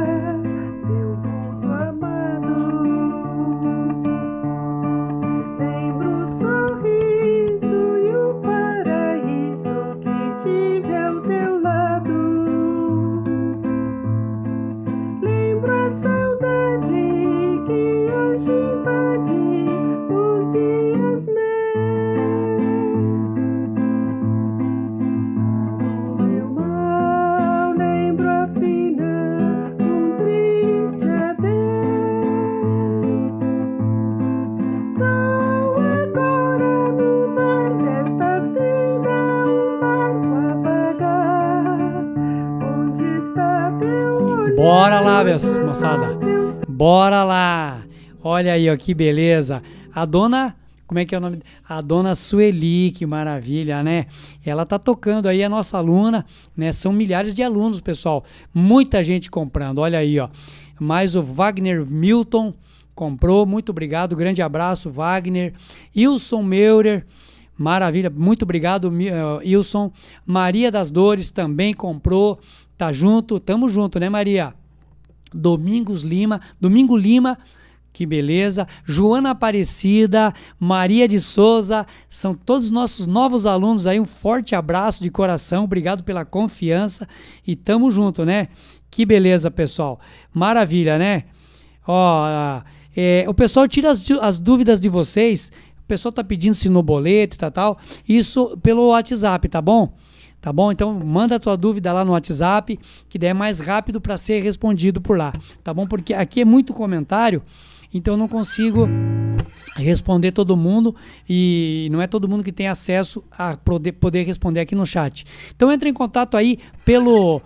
Bora lá, moçada. Bora lá. Olha aí, ó, que beleza. A dona, como é que é o nome? A dona Sueli, que maravilha, né? Ela tá tocando aí, a nossa aluna, né? São milhares de alunos, pessoal. Muita gente comprando. Olha aí, ó. Mais o Wagner Milton comprou. Muito obrigado. Grande abraço, Wagner. Wilson Meurer. Maravilha. Muito obrigado, Wilson. Maria das Dores também comprou. Tá junto, tamo junto, né, Maria? Domingo Lima, que beleza. Joana Aparecida, Maria de Souza, são todos nossos novos alunos aí. Um forte abraço de coração, obrigado pela confiança e tamo junto, né? Que beleza, pessoal. Maravilha, né? Ó, o pessoal tira as dúvidas de vocês. O pessoal tá pedindo se no boleto e tal. Isso pelo WhatsApp, tá bom? Tá bom? Então manda a tua dúvida lá no WhatsApp, que daí é mais rápido para ser respondido por lá, tá bom? Porque aqui é muito comentário, então eu não consigo responder todo mundo e não é todo mundo que tem acesso a poder responder aqui no chat. Então entra em contato aí pelo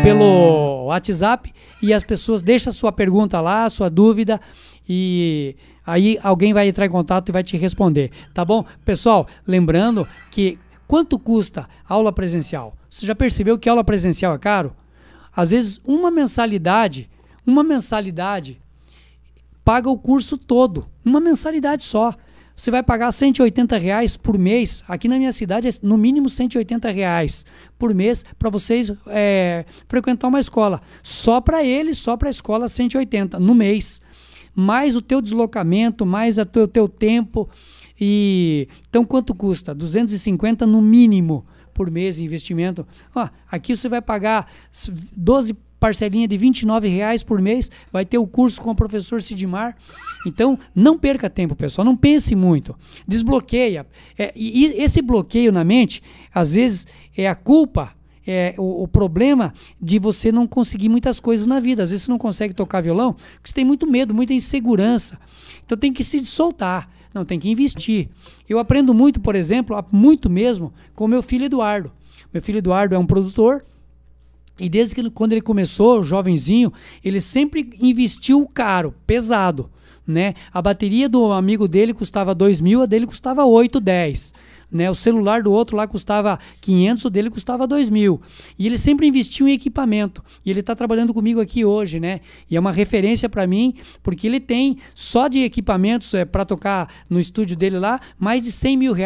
WhatsApp e as pessoas deixam a sua pergunta lá, a sua dúvida e aí alguém vai entrar em contato e vai te responder, tá bom? Pessoal, lembrando que quanto custa aula presencial? Você já percebeu que aula presencial é caro? Às vezes uma mensalidade paga o curso todo. Uma mensalidade só. Você vai pagar R$180 por mês. Aqui na minha cidade é no mínimo R$180 por mês para vocês frequentar uma escola. Só para eles, só para a escola, 180 no mês. Mais o teu deslocamento, mais o teu tempo. Então quanto custa? 250 no mínimo por mês de investimento. Aqui você vai pagar 12 parcelinhas de R$29 por mês, vai ter o curso com o professor Sidmar. Então não perca tempo, pessoal, não pense muito, desbloqueia. E esse bloqueio na mente, às vezes é a culpa, o problema de você não conseguir muitas coisas na vida. Às vezes você não consegue tocar violão porque você tem muito medo, muita insegurança. Então tem que se soltar. Não, tem que investir. Eu aprendo muito, por exemplo, muito mesmo, com meu filho Eduardo. Meu filho Eduardo é um produtor e desde que quando ele começou, jovenzinho, ele sempre investiu caro, pesado, né? A bateria do amigo dele custava 2.000, a dele custava 8, 10. Né? O celular do outro lá custava 500, o dele custava 2.000. E ele sempre investiu em equipamento. E ele está trabalhando comigo aqui hoje, né? E é uma referência para mim, porque ele tem só de equipamentos para tocar no estúdio dele lá, mais de R$100 mil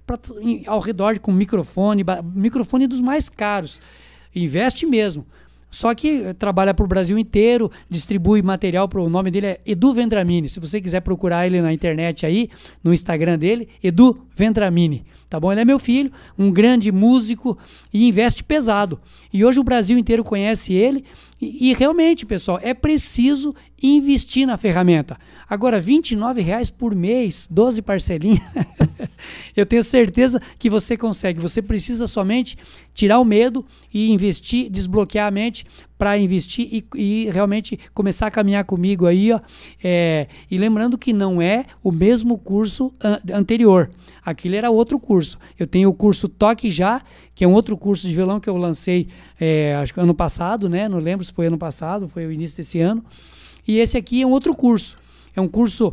ao redor com microfone dos mais caros. Investe mesmo. Só que trabalha para o Brasil inteiro, distribui material, o nome dele é Edu Vendramini. Se você quiser procurar ele na internet aí, no Instagram dele, Edu Vendramini, tá bom? Ele é meu filho, um grande músico e investe pesado. E hoje o Brasil inteiro conhece ele e realmente, pessoal, é preciso investir na ferramenta. Agora, R$29 por mês, 12 parcelinhas, eu tenho certeza que você consegue. Você precisa somente tirar o medo e investir, desbloquear a mente para investir e realmente começar a caminhar comigo aí, ó. E lembrando que não é o mesmo curso anterior. Aquilo era outro curso. Eu tenho o curso Toque Já, que é um outro curso de violão que eu lancei, acho que ano passado, né? Não lembro se foi ano passado, foi o início desse ano. E esse aqui é um outro curso. É um curso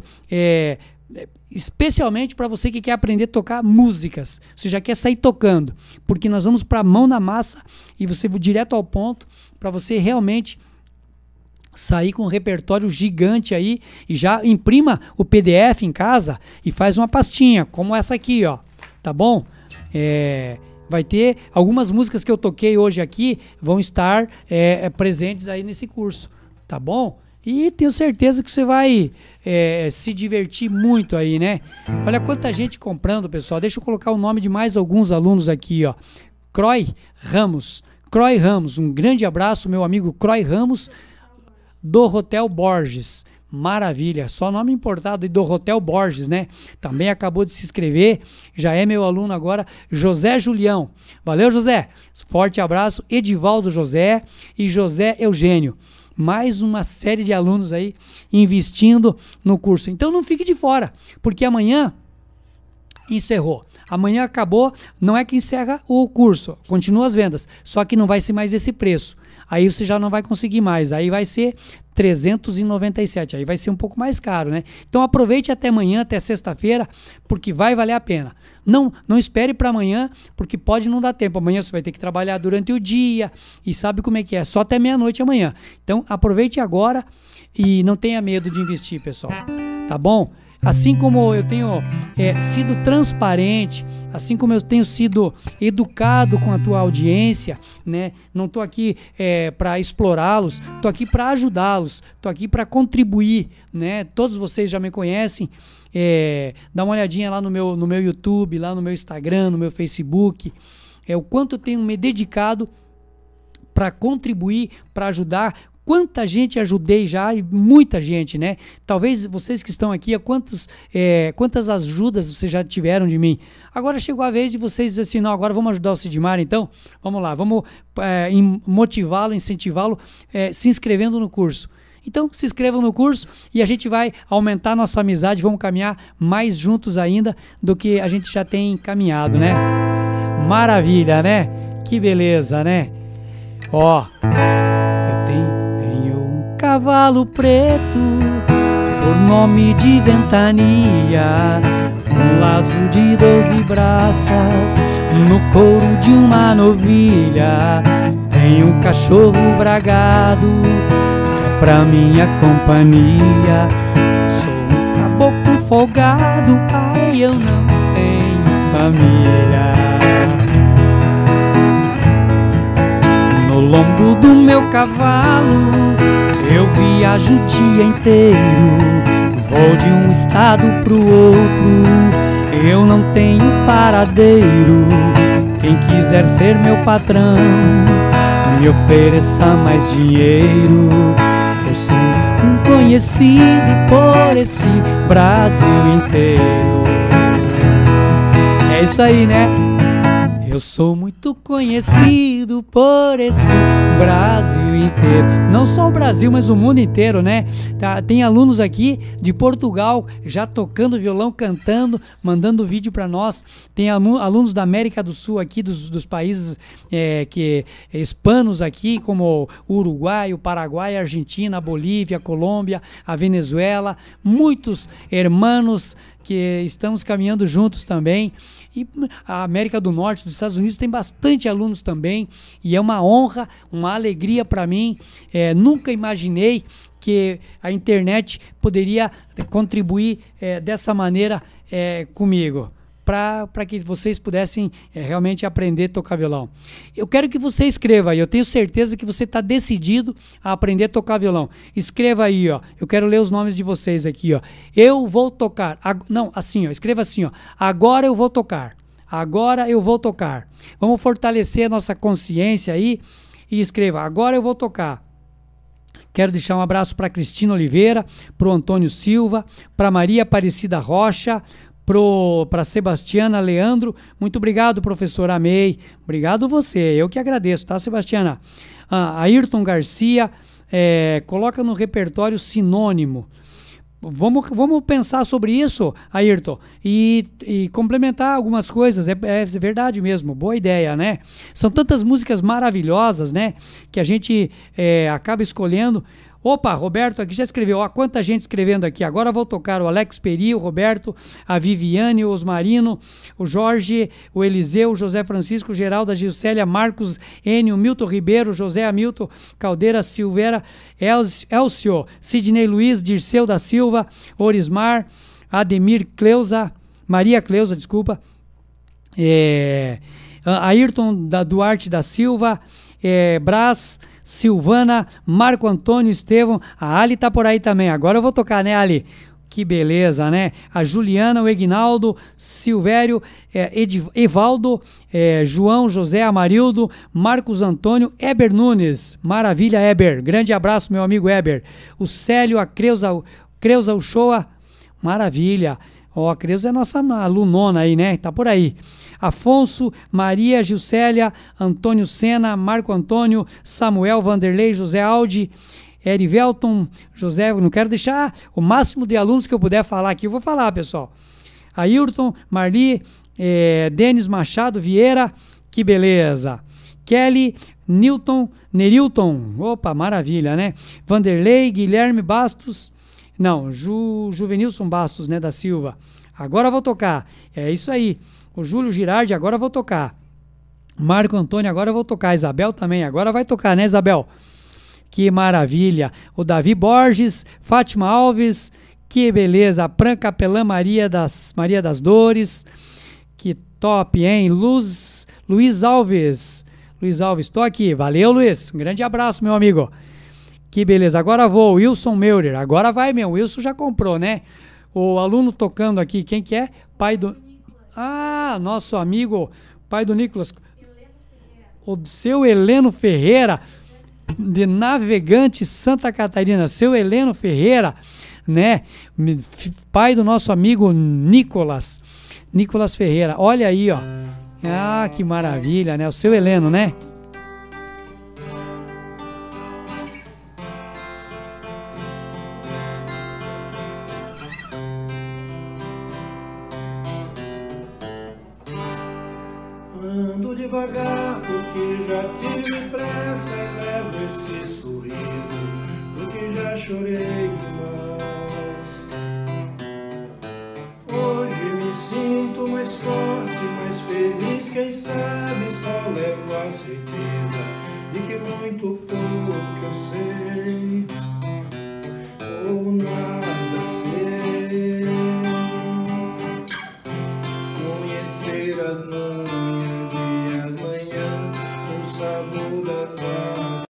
especialmente para você que quer aprender a tocar músicas. Você já quer sair tocando, porque nós vamos para a mão na massa e você vai direto ao ponto para você realmente sair com um repertório gigante aí e já imprima o PDF em casa e faz uma pastinha, como essa aqui, ó. Tá bom? Vai ter algumas músicas que eu toquei hoje aqui, vão estar presentes aí nesse curso, tá bom? E tenho certeza que você vai se divertir muito aí, né? Olha quanta gente comprando, pessoal. Deixa eu colocar o nome de mais alguns alunos aqui, ó. Croy Ramos. Croy Ramos, um grande abraço, meu amigo Croy Ramos, do Hotel Borges. Maravilha, só nome importado do Hotel Borges, né? Também acabou de se inscrever, já é meu aluno agora, José Julião. Valeu, José. Forte abraço, Edivaldo José e José Eugênio. Mais uma série de alunos aí investindo no curso. Então não fique de fora, porque amanhã encerrou. Amanhã acabou, não é que encerra o curso, continua as vendas, só que não vai ser mais esse preço. Aí você já não vai conseguir mais, aí vai ser 397, aí vai ser um pouco mais caro, né? Então aproveite até amanhã, até sexta-feira, porque vai valer a pena. Não espere para amanhã, porque pode não dar tempo. Amanhã você vai ter que trabalhar durante o dia e sabe como é que é, só até meia-noite amanhã. Então aproveite agora e não tenha medo de investir, pessoal, tá bom? Assim como eu tenho sido transparente, assim como eu tenho sido educado com a tua audiência, né? Não estou aqui para explorá-los, estou aqui para ajudá-los, estou aqui para contribuir, né? Todos vocês já me conhecem, dá uma olhadinha lá no meu YouTube, lá no meu Instagram, no meu Facebook, o quanto eu tenho me dedicado para contribuir, para ajudar. Quanta gente ajudei já, e muita gente, né? Talvez vocês que estão aqui, quantas ajudas vocês já tiveram de mim. Agora chegou a vez de vocês dizer assim, não, agora vamos ajudar o Sidmar, então? Vamos lá, vamos motivá-lo, incentivá-lo, se inscrevendo no curso. Então, se inscrevam no curso e a gente vai aumentar nossa amizade, vamos caminhar mais juntos ainda do que a gente já tem caminhado, né? Maravilha, né? Que beleza, né? Ó, eu tenho cavalo preto, por nome de Ventania, um laço de 12 braças, no couro de uma novilha, tem um cachorro bragado, pra minha companhia, sou um caboclo folgado, ai eu não tenho família. No lombo do meu cavalo eu viajo o dia inteiro, vou de um estado pro outro, eu não tenho paradeiro. Quem quiser ser meu patrão, me ofereça mais dinheiro. Eu sou um conhecido por esse Brasil inteiro. É isso aí, né? Eu sou muito conhecido por esse Brasil inteiro. Não só o Brasil, mas o mundo inteiro, né? Tem alunos aqui de Portugal já tocando violão, cantando, mandando vídeo para nós. Tem alunos da América do Sul aqui, dos países hispanos aqui, como o Uruguai, o Paraguai, a Argentina, a Bolívia, a Colômbia, a Venezuela. Muitos hermanos que estamos caminhando juntos também. E a América do Norte, dos Estados Unidos, tem bastante alunos também, e é uma honra, uma alegria para mim. Nunca imaginei que a internet poderia contribuir dessa maneira comigo, para que vocês pudessem realmente aprender a tocar violão. Eu quero que você escreva aí, eu tenho certeza que você está decidido a aprender a tocar violão. Escreva aí, ó. Eu quero ler os nomes de vocês aqui, ó. Eu vou tocar. Não, assim, ó. Escreva assim, ó. Agora eu vou tocar. Agora eu vou tocar. Vamos fortalecer a nossa consciência aí e escreva. Agora eu vou tocar. Quero deixar um abraço para Cristina Oliveira, para o Antônio Silva, para Maria Aparecida Rocha, para Sebastiana Leandro. Muito obrigado, professor, amei. Obrigado você, eu que agradeço, tá, Sebastiana? Ayrton Garcia, coloca no repertório sinônimo. Vamos pensar sobre isso, Ayrton, e complementar algumas coisas. É verdade mesmo, boa ideia, né? São tantas músicas maravilhosas, né, que a gente acaba escolhendo. Opa, Roberto aqui já escreveu. Ó, quanta gente escrevendo aqui. Agora vou tocar o Alex Peri, o Roberto, a Viviane, o Osmarino, o Jorge, o Eliseu, o José Francisco, o Geraldo, a Gilcélia, Marcos, Enio, Milton Ribeiro, José Hamilton, Caldeira, Silveira, Elcio, Sidney Luiz, Dirceu da Silva, Orismar, Ademir Cleusa, Maria Cleusa, desculpa, Ayrton Duarte da Silva, Brás, Silvana, Marco Antônio, Estevão, a Ali tá por aí também. Agora eu vou tocar, né, Ali? Que beleza, né? A Juliana, o Egnaldo, Silvério, Evaldo, João, José, Amarildo, Marcos Antônio, Eber Nunes. Maravilha, Eber. Grande abraço, meu amigo Eber. O Célio, a Creuza Uchoa. Maravilha. Ó, a Creuza é nossa alunona aí, né? Tá por aí. Afonso, Maria, Gilcélia, Antônio Sena, Marco Antônio, Samuel, Vanderlei, José Aldi, Erivelton, José, não quero deixar o máximo de alunos que eu puder falar aqui, eu vou falar, pessoal. Ayrton, Marli, Denis Machado Vieira, que beleza. Kelly, Nerilton, opa, maravilha, né? Vanderlei, Guilherme Bastos, não, Juvenilson Bastos, né, da Silva. Agora vou tocar, é isso aí. O Júlio Girardi, agora vou tocar. Marco Antônio, agora vou tocar. Isabel também, agora vai tocar, né, Isabel? Que maravilha. O Davi Borges, Fátima Alves, que beleza. Pran Capelã Maria das Dores, que top, hein? Luiz Alves, tô aqui. Valeu, Luiz. Um grande abraço, meu amigo. Que beleza. Agora vou. Wilson Meurer. Agora vai, meu. O Wilson já comprou, né? O aluno tocando aqui. Quem que é? Pai do... Ah, nosso amigo, pai do Nicolas. O seu Heleno Ferreira, de Navegante, Santa Catarina. Seu Heleno Ferreira, né? Pai do nosso amigo Nicolas Ferreira. Olha aí, ó. Ah, que maravilha, né? O seu Heleno, né? Ando devagar porque já tive pressa e levo esse sorriso porque já chorei demais. Hoje me sinto mais forte, mais feliz, quem sabe só levo a certeza de que muito pouco eu sei ou nada sei. Conhecer as manhãs e as manhãs, o sabor das massas.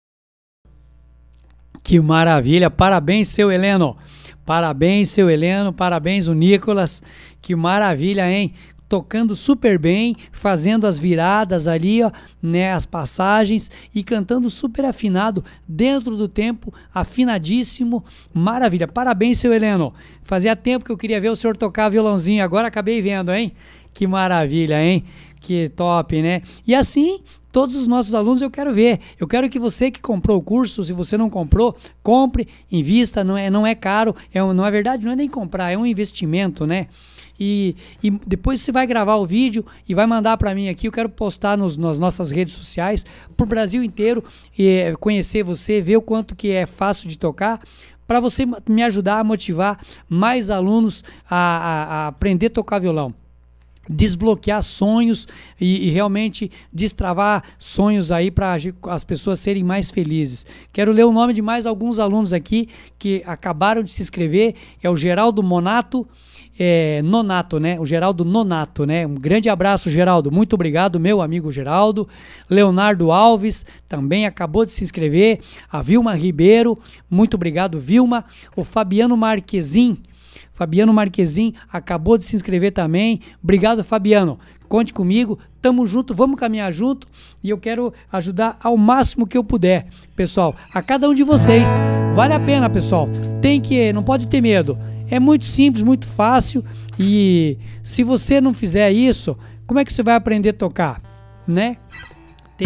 Que maravilha, parabéns, seu Heleno. Parabéns, seu Heleno, parabéns, o Nicolas. Que maravilha, hein? Tocando super bem, fazendo as viradas ali, ó, né, as passagens e cantando super afinado, dentro do tempo, afinadíssimo, maravilha. Parabéns, seu Heleno. Fazia tempo que eu queria ver o senhor tocar violãozinho, agora acabei vendo, hein? Que maravilha, hein? Que top, né? E assim, todos os nossos alunos eu quero ver. Eu quero que você que comprou o curso, se você não comprou, compre, invista, não é caro, não é verdade, não é nem comprar, é um investimento, né? E depois você vai gravar o vídeo e vai mandar para mim aqui, eu quero postar nas nossas redes sociais, pro Brasil inteiro, e conhecer você, ver o quanto que é fácil de tocar, para você me ajudar a motivar mais alunos a aprender a tocar violão. Desbloquear sonhos e realmente destravar sonhos aí para as pessoas serem mais felizes. Quero ler o nome de mais alguns alunos aqui que acabaram de se inscrever. É o Geraldo Nonato, né? O Geraldo Nonato, né? Um grande abraço, Geraldo. Muito obrigado, meu amigo Geraldo. Leonardo Alves também acabou de se inscrever. A Vilma Ribeiro, muito obrigado, Vilma. O Fabiano Marquezin acabou de se inscrever também. Obrigado, Fabiano. Conte comigo, tamo junto, vamos caminhar junto e eu quero ajudar ao máximo que eu puder, pessoal, a cada um de vocês. Vale a pena, pessoal. Não pode ter medo. É muito simples, muito fácil e se você não fizer isso, como é que você vai aprender a tocar, né? Tem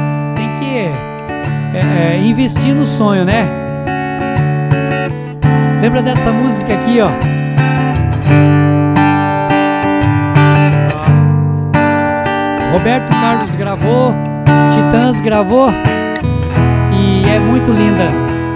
que investir no sonho, né? Lembra dessa música aqui, ó? Roberto Carlos gravou, Titãs gravou e é muito linda.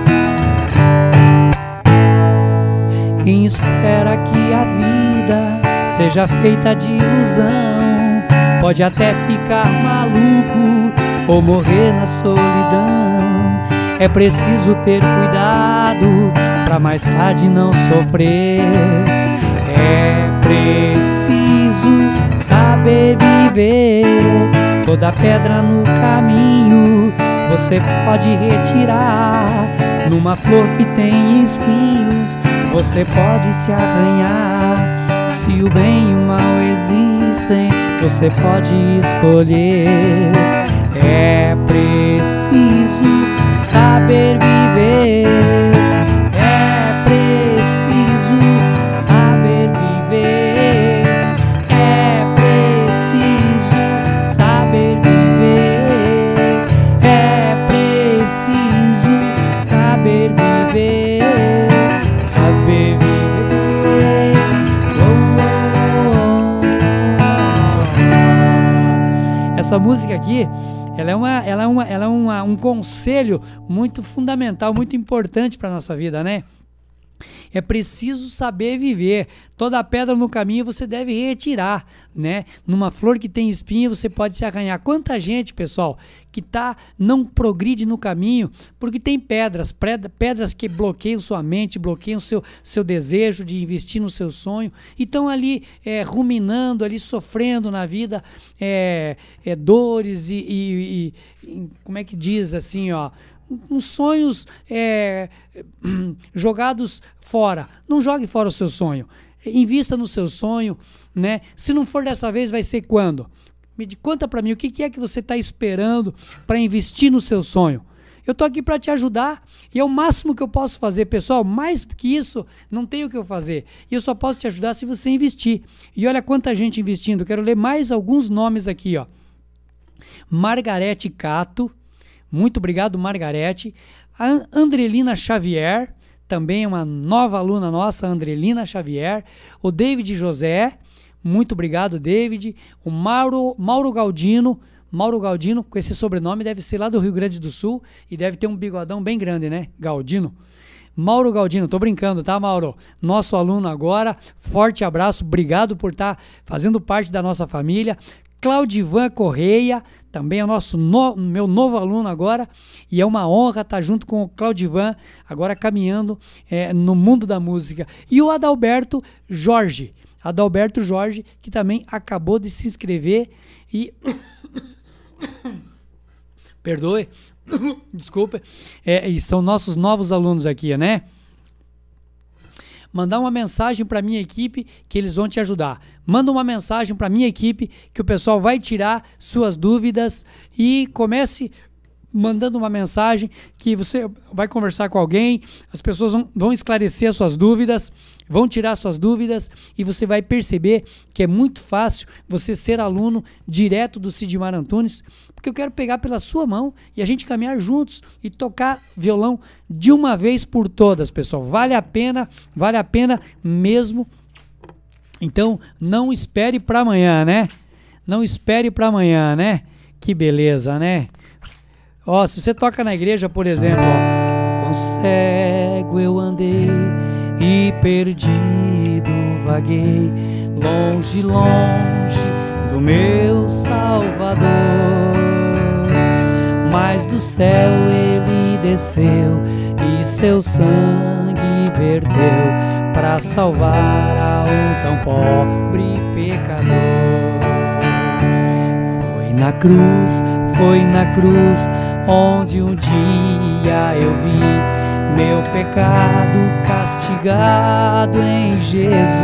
Quem espera que a vida seja feita de ilusão pode até ficar maluco ou morrer na solidão. É preciso ter cuidado pra mais tarde não sofrer. É preciso saber viver. Toda pedra no caminho você pode retirar. Numa flor que tem espinhos você pode se arranhar. Se o bem e o mal existem, você pode escolher. É preciso saber viver. É preciso saber viver. É preciso saber viver. É preciso saber viver. Saber viver. Essa música aqui, ela é um conselho muito fundamental, muito importante para a nossa vida, né? É preciso saber viver. Toda pedra no caminho você deve retirar, né? Numa flor que tem espinha você pode se arranhar. Quanta gente, pessoal, que não progride no caminho porque tem pedras que bloqueiam sua mente, bloqueiam seu desejo de investir no seu sonho, e estão ali ruminando, ali sofrendo na vida dores e como é que diz assim, ó, uns sonhos jogados fora. Não jogue fora o seu sonho. Invista no seu sonho, né? Se não for dessa vez, vai ser quando? Conta pra mim, o que é que você está esperando para investir no seu sonho? Eu tô aqui para te ajudar e é o máximo que eu posso fazer, pessoal. Mais que isso, não tenho o que eu fazer. E eu só posso te ajudar se você investir. E olha quanta gente investindo. Quero ler mais alguns nomes aqui, ó. Margarete Cato. Muito obrigado, Margarete. A Andrelina Xavier, também é uma nova aluna nossa, Andrelina Xavier. O David José, muito obrigado, David. O Mauro Galdino, com esse sobrenome, deve ser lá do Rio Grande do Sul e deve ter um bigodão bem grande, né? Galdino. Mauro Galdino, tô brincando, tá, Mauro? Nosso aluno agora, forte abraço, obrigado por estar fazendo parte da nossa família. Claudivan Correia, também é o meu novo aluno agora, e é uma honra estar junto com o Claudivan, agora caminhando no mundo da música. E o Adalberto Jorge, que também acabou de se inscrever e... Perdoe, desculpa, e são nossos novos alunos aqui, né? Mandar uma mensagem para minha equipe que eles vão te ajudar. Manda uma mensagem para minha equipe que o pessoal vai tirar suas dúvidas, e comece mandando uma mensagem que você vai conversar com alguém, as pessoas vão esclarecer as suas dúvidas, vão tirar suas dúvidas, e você vai perceber que é muito fácil você ser aluno direto do Sidmar Antunes, porque eu quero pegar pela sua mão e a gente caminhar juntos e tocar violão de uma vez por todas, pessoal. Vale a pena mesmo. Então, não espere para amanhã, né? Não espere para amanhã, né? Que beleza, né? Ó, se você toca na igreja, por exemplo, ó, com cego eu andei e perdido vaguei, longe, longe do meu Salvador, mas do céu ele desceu e seu sangue verteu para salvar a um tão pobre pecador. Foi na cruz onde um dia eu vi meu pecado castigado em Jesus.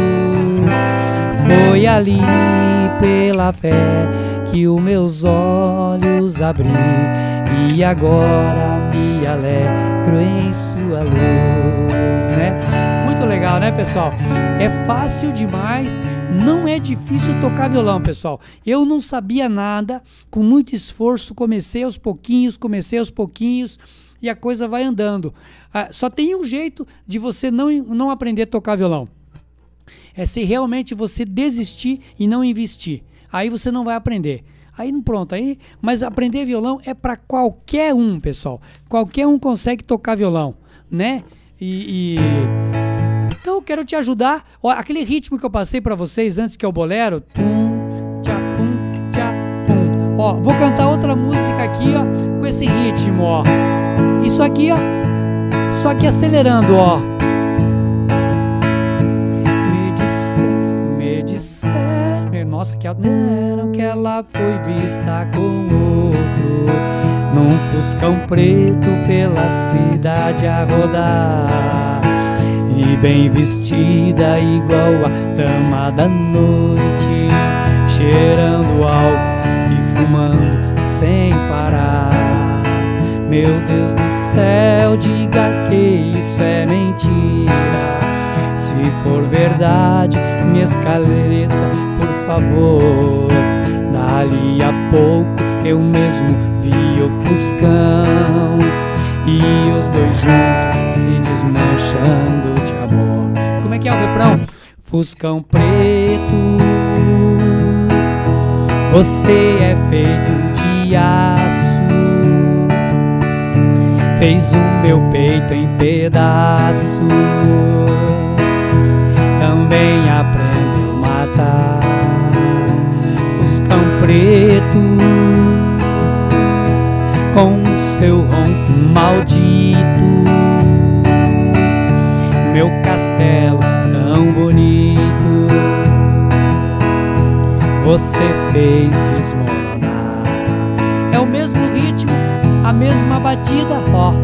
Foi ali pela fé que os meus olhos abri, e agora me alegro em sua luz, né? Muito legal, né, pessoal? É fácil demais, não é difícil tocar violão, pessoal. Eu não sabia nada, com muito esforço comecei aos pouquinhos, e a coisa vai andando. Só tem um jeito de você não aprender a tocar violão. É se realmente você desistir e não investir. Aí você não vai aprender. Aí pronto, mas aprender violão é para qualquer um, pessoal. Qualquer um consegue tocar violão, né? Então eu quero te ajudar. Ó, aquele ritmo que eu passei para vocês antes, que é o bolero. Tum, tchá, pum, tchá, pum. Ó, vou cantar outra música aqui, ó, com esse ritmo, ó. Isso aqui, ó. Só que acelerando, ó. Nossa, Essa que é que ela foi vista com outro, num fuscão preto pela cidade a rodar, e bem vestida igual a dama da noite, cheirando álcool e fumando sem parar. Meu Deus do céu, diga que isso é mentira. Se for verdade, me esclareça, por favor. Dali a pouco eu mesmo vi o fuscão e os dois juntos se desmanchando de amor. Como é que é o refrão? Fuscão preto, você é feito de aço, fez o meu peito em pedaços, também aprendeu a matar. Fuscão preto, com seu ronco maldito, meu castelo tão bonito, você fez desmoronar. É o mesmo ritmo, a mesma batida, ó,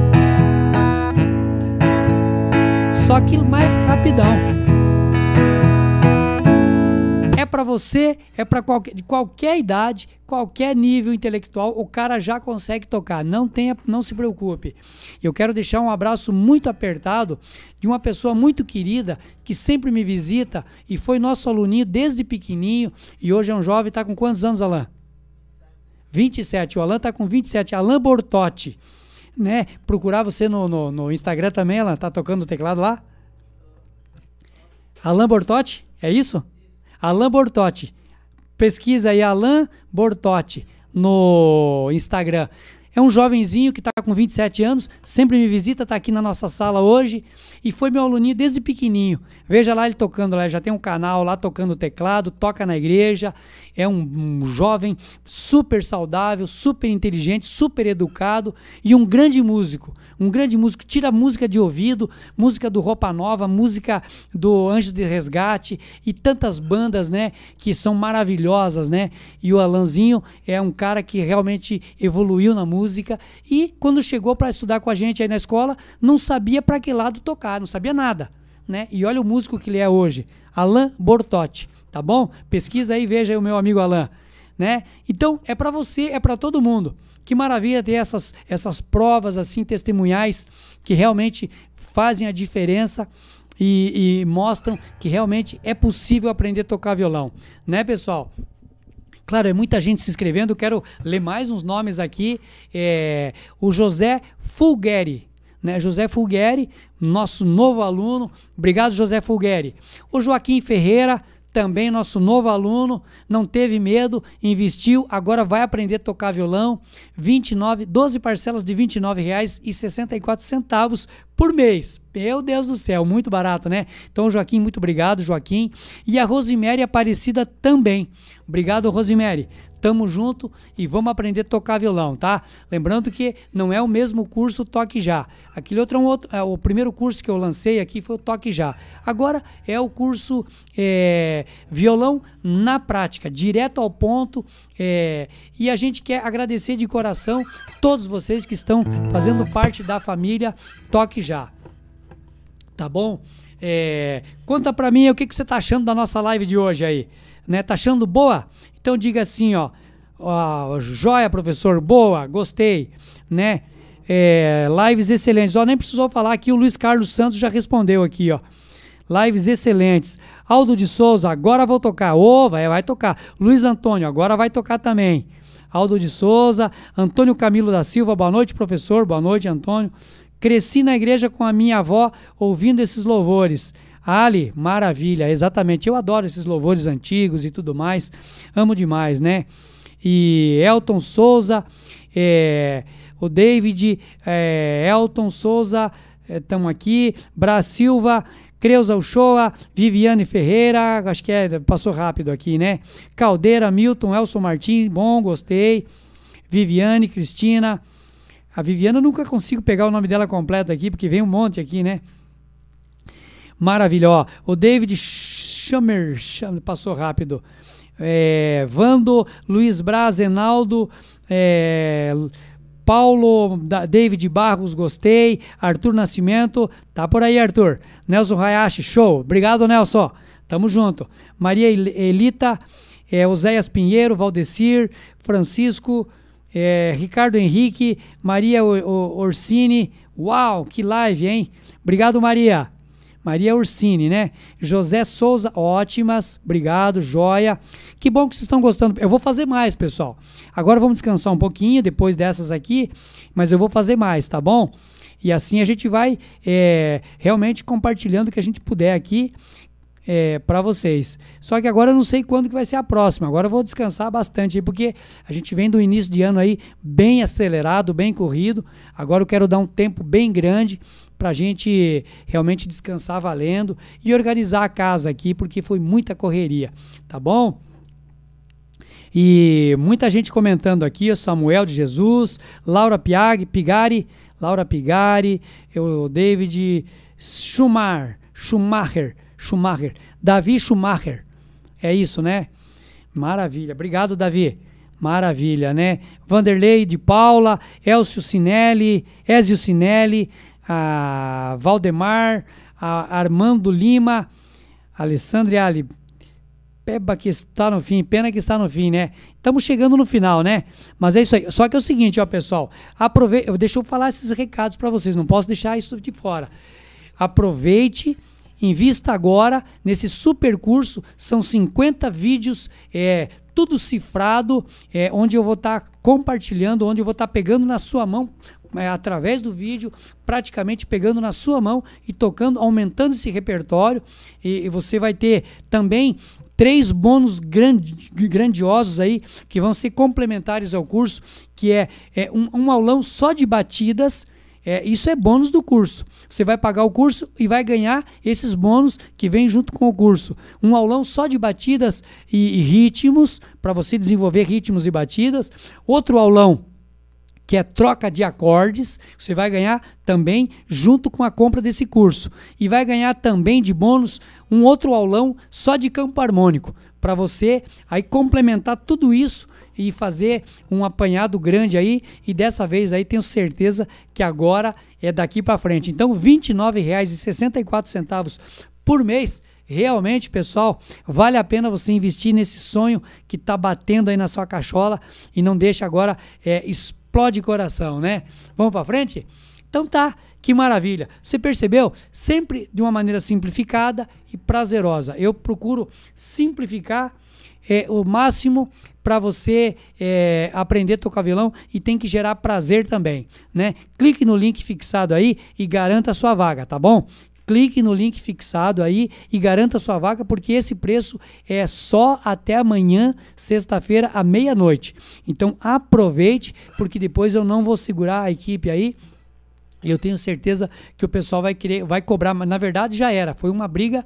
só que mais rapidão. É pra você, é pra de qualquer idade, qualquer nível intelectual, o cara já consegue tocar. Não se preocupe. Eu quero deixar um abraço muito apertado de uma pessoa muito querida que sempre me visita e foi nosso aluninho desde pequenininho e hoje é um jovem. Tá com quantos anos, Alan? 27. O Alan tá com 27. Alan Bortotti, né? Procurar você no Instagram também, Alan. Tá tocando o teclado lá? Alan Bortotti? É isso? Alan Bortotti. Pesquisa aí Alan Bortotti no Instagram. É um jovenzinho que está com 27 anos, sempre me visita, está aqui na nossa sala hoje e foi meu aluninho desde pequenininho. Veja lá ele tocando, lá já tem um canal lá tocando teclado, toca na igreja. É um jovem super saudável, super inteligente, super educado e um grande músico. Um grande músico, tira música de ouvido, música do Roupa Nova, música do Anjos de Resgate e tantas bandas, né, que são maravilhosas, né? E o Alanzinho é um cara que realmente evoluiu na música e quando chegou para estudar com a gente aí na escola, não sabia para que lado tocar, não sabia nada, né? E olha o músico que ele é hoje, Alan Bortotti, tá bom? Pesquisa aí, veja aí o meu amigo Alan, né? Então, é para você, é para todo mundo. Que maravilha ter essas provas assim testemunhais que realmente fazem a diferença e mostram que realmente é possível aprender a tocar violão, né, pessoal? Claro, é muita gente se inscrevendo, eu quero ler mais uns nomes aqui. O José Fulgueri, né? José Fulgueri, nosso novo aluno. Obrigado, José Fulgueri. O Joaquim Ferreira, também nosso novo aluno, não teve medo, investiu, agora vai aprender a tocar violão, 12 parcelas de R$ 29,64 por mês. Meu Deus do céu, muito barato, né? Então, Joaquim, muito obrigado, Joaquim. E a Rosemary Aparecida também. Obrigado, Rosemary. Tamo junto e vamos aprender a tocar violão, tá? Lembrando que não é o mesmo curso Toque Já. Aquele outro o primeiro curso que eu lancei aqui foi o Toque Já. Agora é o curso Violão na Prática, direto ao ponto. E a gente quer agradecer de coração todos vocês que estão fazendo parte da família Toque Já. Tá bom? Conta pra mim o que você tá achando da nossa live de hoje aí. Né? Tá achando boa? Então diga assim, ó, joia, professor, boa, gostei, né? Lives excelentes. Nem precisou falar aqui, o Luiz Carlos Santos já respondeu aqui, ó. Lives excelentes. Aldo de Souza, agora vou tocar. Vai tocar. Luiz Antônio, agora vai tocar também. Aldo de Souza, Antônio Camilo da Silva, boa noite, professor, boa noite, Antônio. Cresci na igreja com a minha avó ouvindo esses louvores. Ali, maravilha, exatamente, eu adoro esses louvores antigos e tudo mais, amo demais, né? E Elton Souza, o David, Elton Souza, estamos aqui, Bra Silva, Creuza Uchoa, Viviane Ferreira, acho que passou rápido aqui, né? Caldeira, Milton, Elson Martins, bom, gostei, Viviane, Cristina, a Viviane eu nunca consigo pegar o nome dela completo aqui, porque vem um monte aqui, né? Maravilha, ó. O David Schamer, passou rápido. Vando, Luiz Braz, Enaldo, Paulo, David Barros, gostei. Arthur Nascimento, tá por aí, Arthur. Nelson Hayashi, show. Obrigado, Nelson. Tamo junto. Maria Elita, Oséias Pinheiro, Valdecir, Francisco, Ricardo Henrique, Maria Orsini. Uau, que live, hein? Obrigado, Maria. Maria Ursini, né? José Souza, ótimas, obrigado, joia. Que bom que vocês estão gostando. Eu vou fazer mais, pessoal. Agora vamos descansar um pouquinho depois dessas aqui, mas eu vou fazer mais, tá bom? E assim a gente vai realmente compartilhando o que a gente puder aqui para vocês. Só que agora eu não sei quando que vai ser a próxima. Agora eu vou descansar bastante, porque a gente vem do início de ano aí bem acelerado, bem corrido. Agora eu quero dar um tempo bem grande pra gente realmente descansar valendo e organizar a casa aqui, porque foi muita correria, tá bom? E muita gente comentando aqui, o Samuel de Jesus, Laura Pigari, o David Schumacher, Davi Schumacher, é isso, né? Maravilha, obrigado, Davi. Maravilha, né? Vanderlei de Paula, Ézio Cinelli, a Valdemar, a Armando Lima, Alessandro Ali, pena que está no fim, né? Estamos chegando no final, né? Mas é isso aí. Só que é o seguinte, ó, pessoal, deixa eu falar esses recados para vocês, não posso deixar isso de fora. Aproveite, invista agora nesse super curso, são 50 vídeos, tudo cifrado, onde eu vou estar compartilhando, onde eu vou estar pegando na sua mão, através do vídeo, praticamente pegando na sua mão e tocando, aumentando esse repertório, e você vai ter também 3 bônus grandiosos aí, que vão ser complementares ao curso, que um aulão só de batidas. Isso é bônus do curso. Você vai pagar o curso e vai ganhar esses bônus que vem junto com o curso. Um aulão só de batidas e ritmos, para você desenvolver ritmos e batidas. Outro aulão que é troca de acordes, você vai ganhar também junto com a compra desse curso. E vai ganhar também de bônus um outro aulão só de campo harmônico, para você aí complementar tudo isso e fazer um apanhado grande aí, e dessa vez aí tenho certeza que agora é daqui para frente. Então R$ 29,64 por mês. Realmente, pessoal, vale a pena você investir nesse sonho que está batendo aí na sua cachola, e não deixa agora explode coração, né? Vamos para frente? Então tá, que maravilha. Você percebeu? Sempre de uma maneira simplificada e prazerosa. Eu procuro simplificar o máximo para você aprender a tocar violão, e tem que gerar prazer também, né? Clique no link fixado aí e garanta a sua vaga, tá bom? Clique no link fixado aí e garanta a sua vaga, porque esse preço é só até amanhã, sexta-feira, à meia-noite. Então aproveite, porque depois eu não vou segurar a equipe aí. Eu tenho certeza que o pessoal vai cobrar, mas na verdade já era. Foi uma briga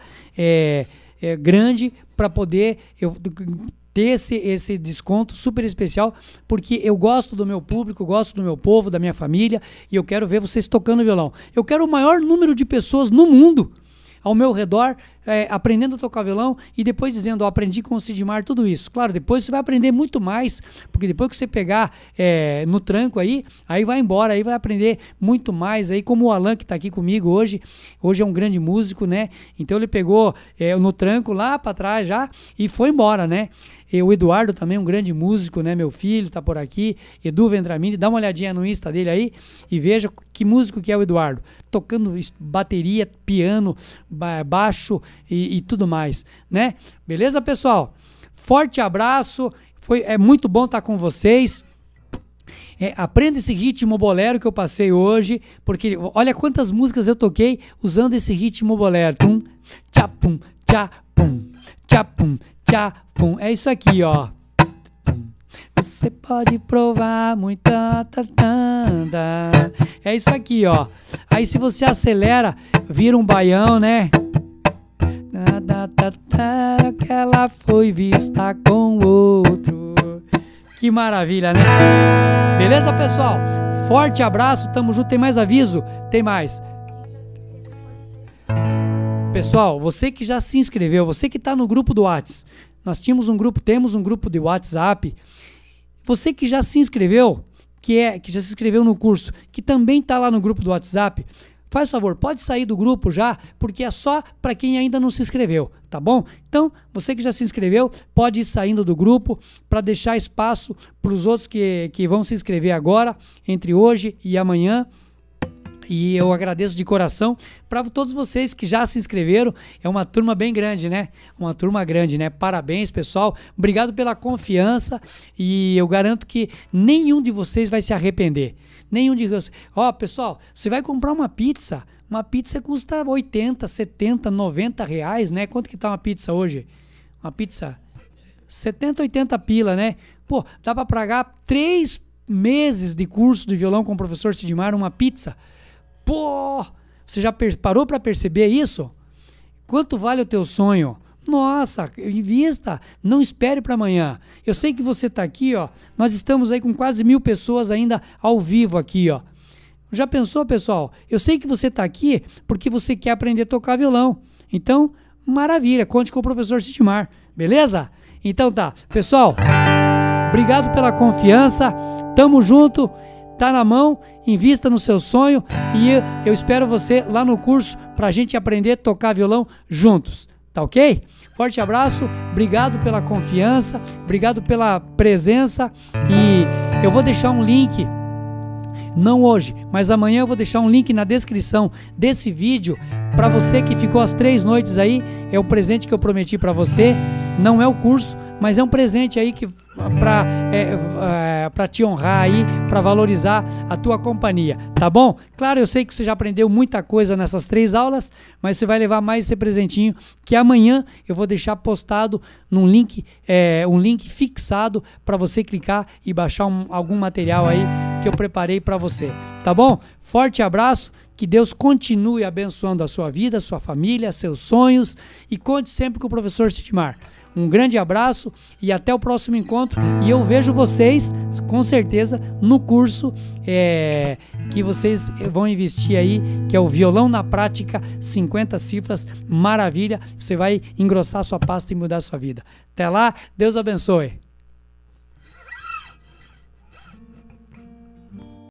grande para poder ter esse desconto super especial, porque eu gosto do meu público, gosto do meu povo, da minha família, e eu quero ver vocês tocando violão. Eu quero o maior número de pessoas no mundo ao meu redor, aprendendo a tocar violão, e depois dizendo, aprendi com o Sidmar tudo isso. Claro, depois você vai aprender muito mais, porque depois que você pegar no tranco aí vai embora, aí vai aprender muito mais, aí como o Alan que está aqui comigo hoje é um grande músico, né? Então ele pegou no tranco lá para trás já e foi embora, né? E o Eduardo também, um grande músico, né? Meu filho tá por aqui, Edu Vendramini, dá uma olhadinha no Insta dele aí e veja que músico que é o Eduardo, tocando bateria, piano, baixo e tudo mais, né? Beleza, pessoal? Forte abraço, é muito bom estar com vocês. Aprenda esse ritmo bolero que eu passei hoje, porque olha quantas músicas eu toquei usando esse ritmo bolero. Tum, tchá, pum, tchá, pum, tchá, pum, tchá, pum. É isso aqui, ó. Você pode provar muita tatanda. É isso aqui, ó. Aí se você acelera, vira um baião, né? Que ela foi vista com outro. Que maravilha, né? Beleza, pessoal? Forte abraço, tamo junto. Tem mais aviso? Tem mais. Pessoal, você que já se inscreveu, você que tá no grupo do WhatsApp, Nós temos um grupo de WhatsApp. Você que já se inscreveu, que já se inscreveu no curso, que também está lá no grupo do WhatsApp, faz favor, pode sair do grupo já, porque é só para quem ainda não se inscreveu, tá bom? Então, você que já se inscreveu, pode ir saindo do grupo para deixar espaço para os outros que vão se inscrever agora, entre hoje e amanhã. E eu agradeço de coração para todos vocês que já se inscreveram. É uma turma bem grande, né? Uma turma grande, né? Parabéns, pessoal. Obrigado pela confiança e eu garanto que nenhum de vocês vai se arrepender. Nenhum de vocês. Ó, pessoal, você vai comprar uma pizza custa 80, 70, 90 reais, né? Quanto que tá uma pizza hoje? Uma pizza 70, 80 pila, né? Pô, dá para pagar 3 meses de curso de violão com o professor Sidmar, uma pizza. Pô, você já parou para perceber isso? Quanto vale o teu sonho? Nossa, invista, não espere para amanhã. Eu sei que você está aqui, ó. Nós estamos aí com quase 1000 pessoas ainda ao vivo aqui, ó. Já pensou, pessoal? Eu sei que você está aqui porque você quer aprender a tocar violão. Então, maravilha, conte com o professor Sidmar, beleza? Então tá, pessoal, obrigado pela confiança, tamo junto. Tá na mão, invista no seu sonho e eu espero você lá no curso pra gente aprender a tocar violão juntos, tá ok? Forte abraço, obrigado pela confiança, obrigado pela presença e eu vou deixar um link, não hoje, mas amanhã eu vou deixar um link na descrição desse vídeo para você que ficou as 3 noites aí, é um presente que eu prometi para você, não é o curso, mas é um presente aí que para te honrar aí, para valorizar a tua companhia, tá bom? Claro, eu sei que você já aprendeu muita coisa nessas 3 aulas, mas você vai levar mais esse presentinho que amanhã eu vou deixar postado num link, um link fixado para você clicar e baixar algum material aí que eu preparei para você, tá bom? Forte abraço, que Deus continue abençoando a sua vida, a sua família, seus sonhos e conte sempre com o professor Sidmar. Um grande abraço e até o próximo encontro. E eu vejo vocês, com certeza, no curso que vocês vão investir aí, que é o Violão na Prática, 50 cifras, maravilha. Você vai engrossar sua pasta e mudar a sua vida. Até lá, Deus abençoe.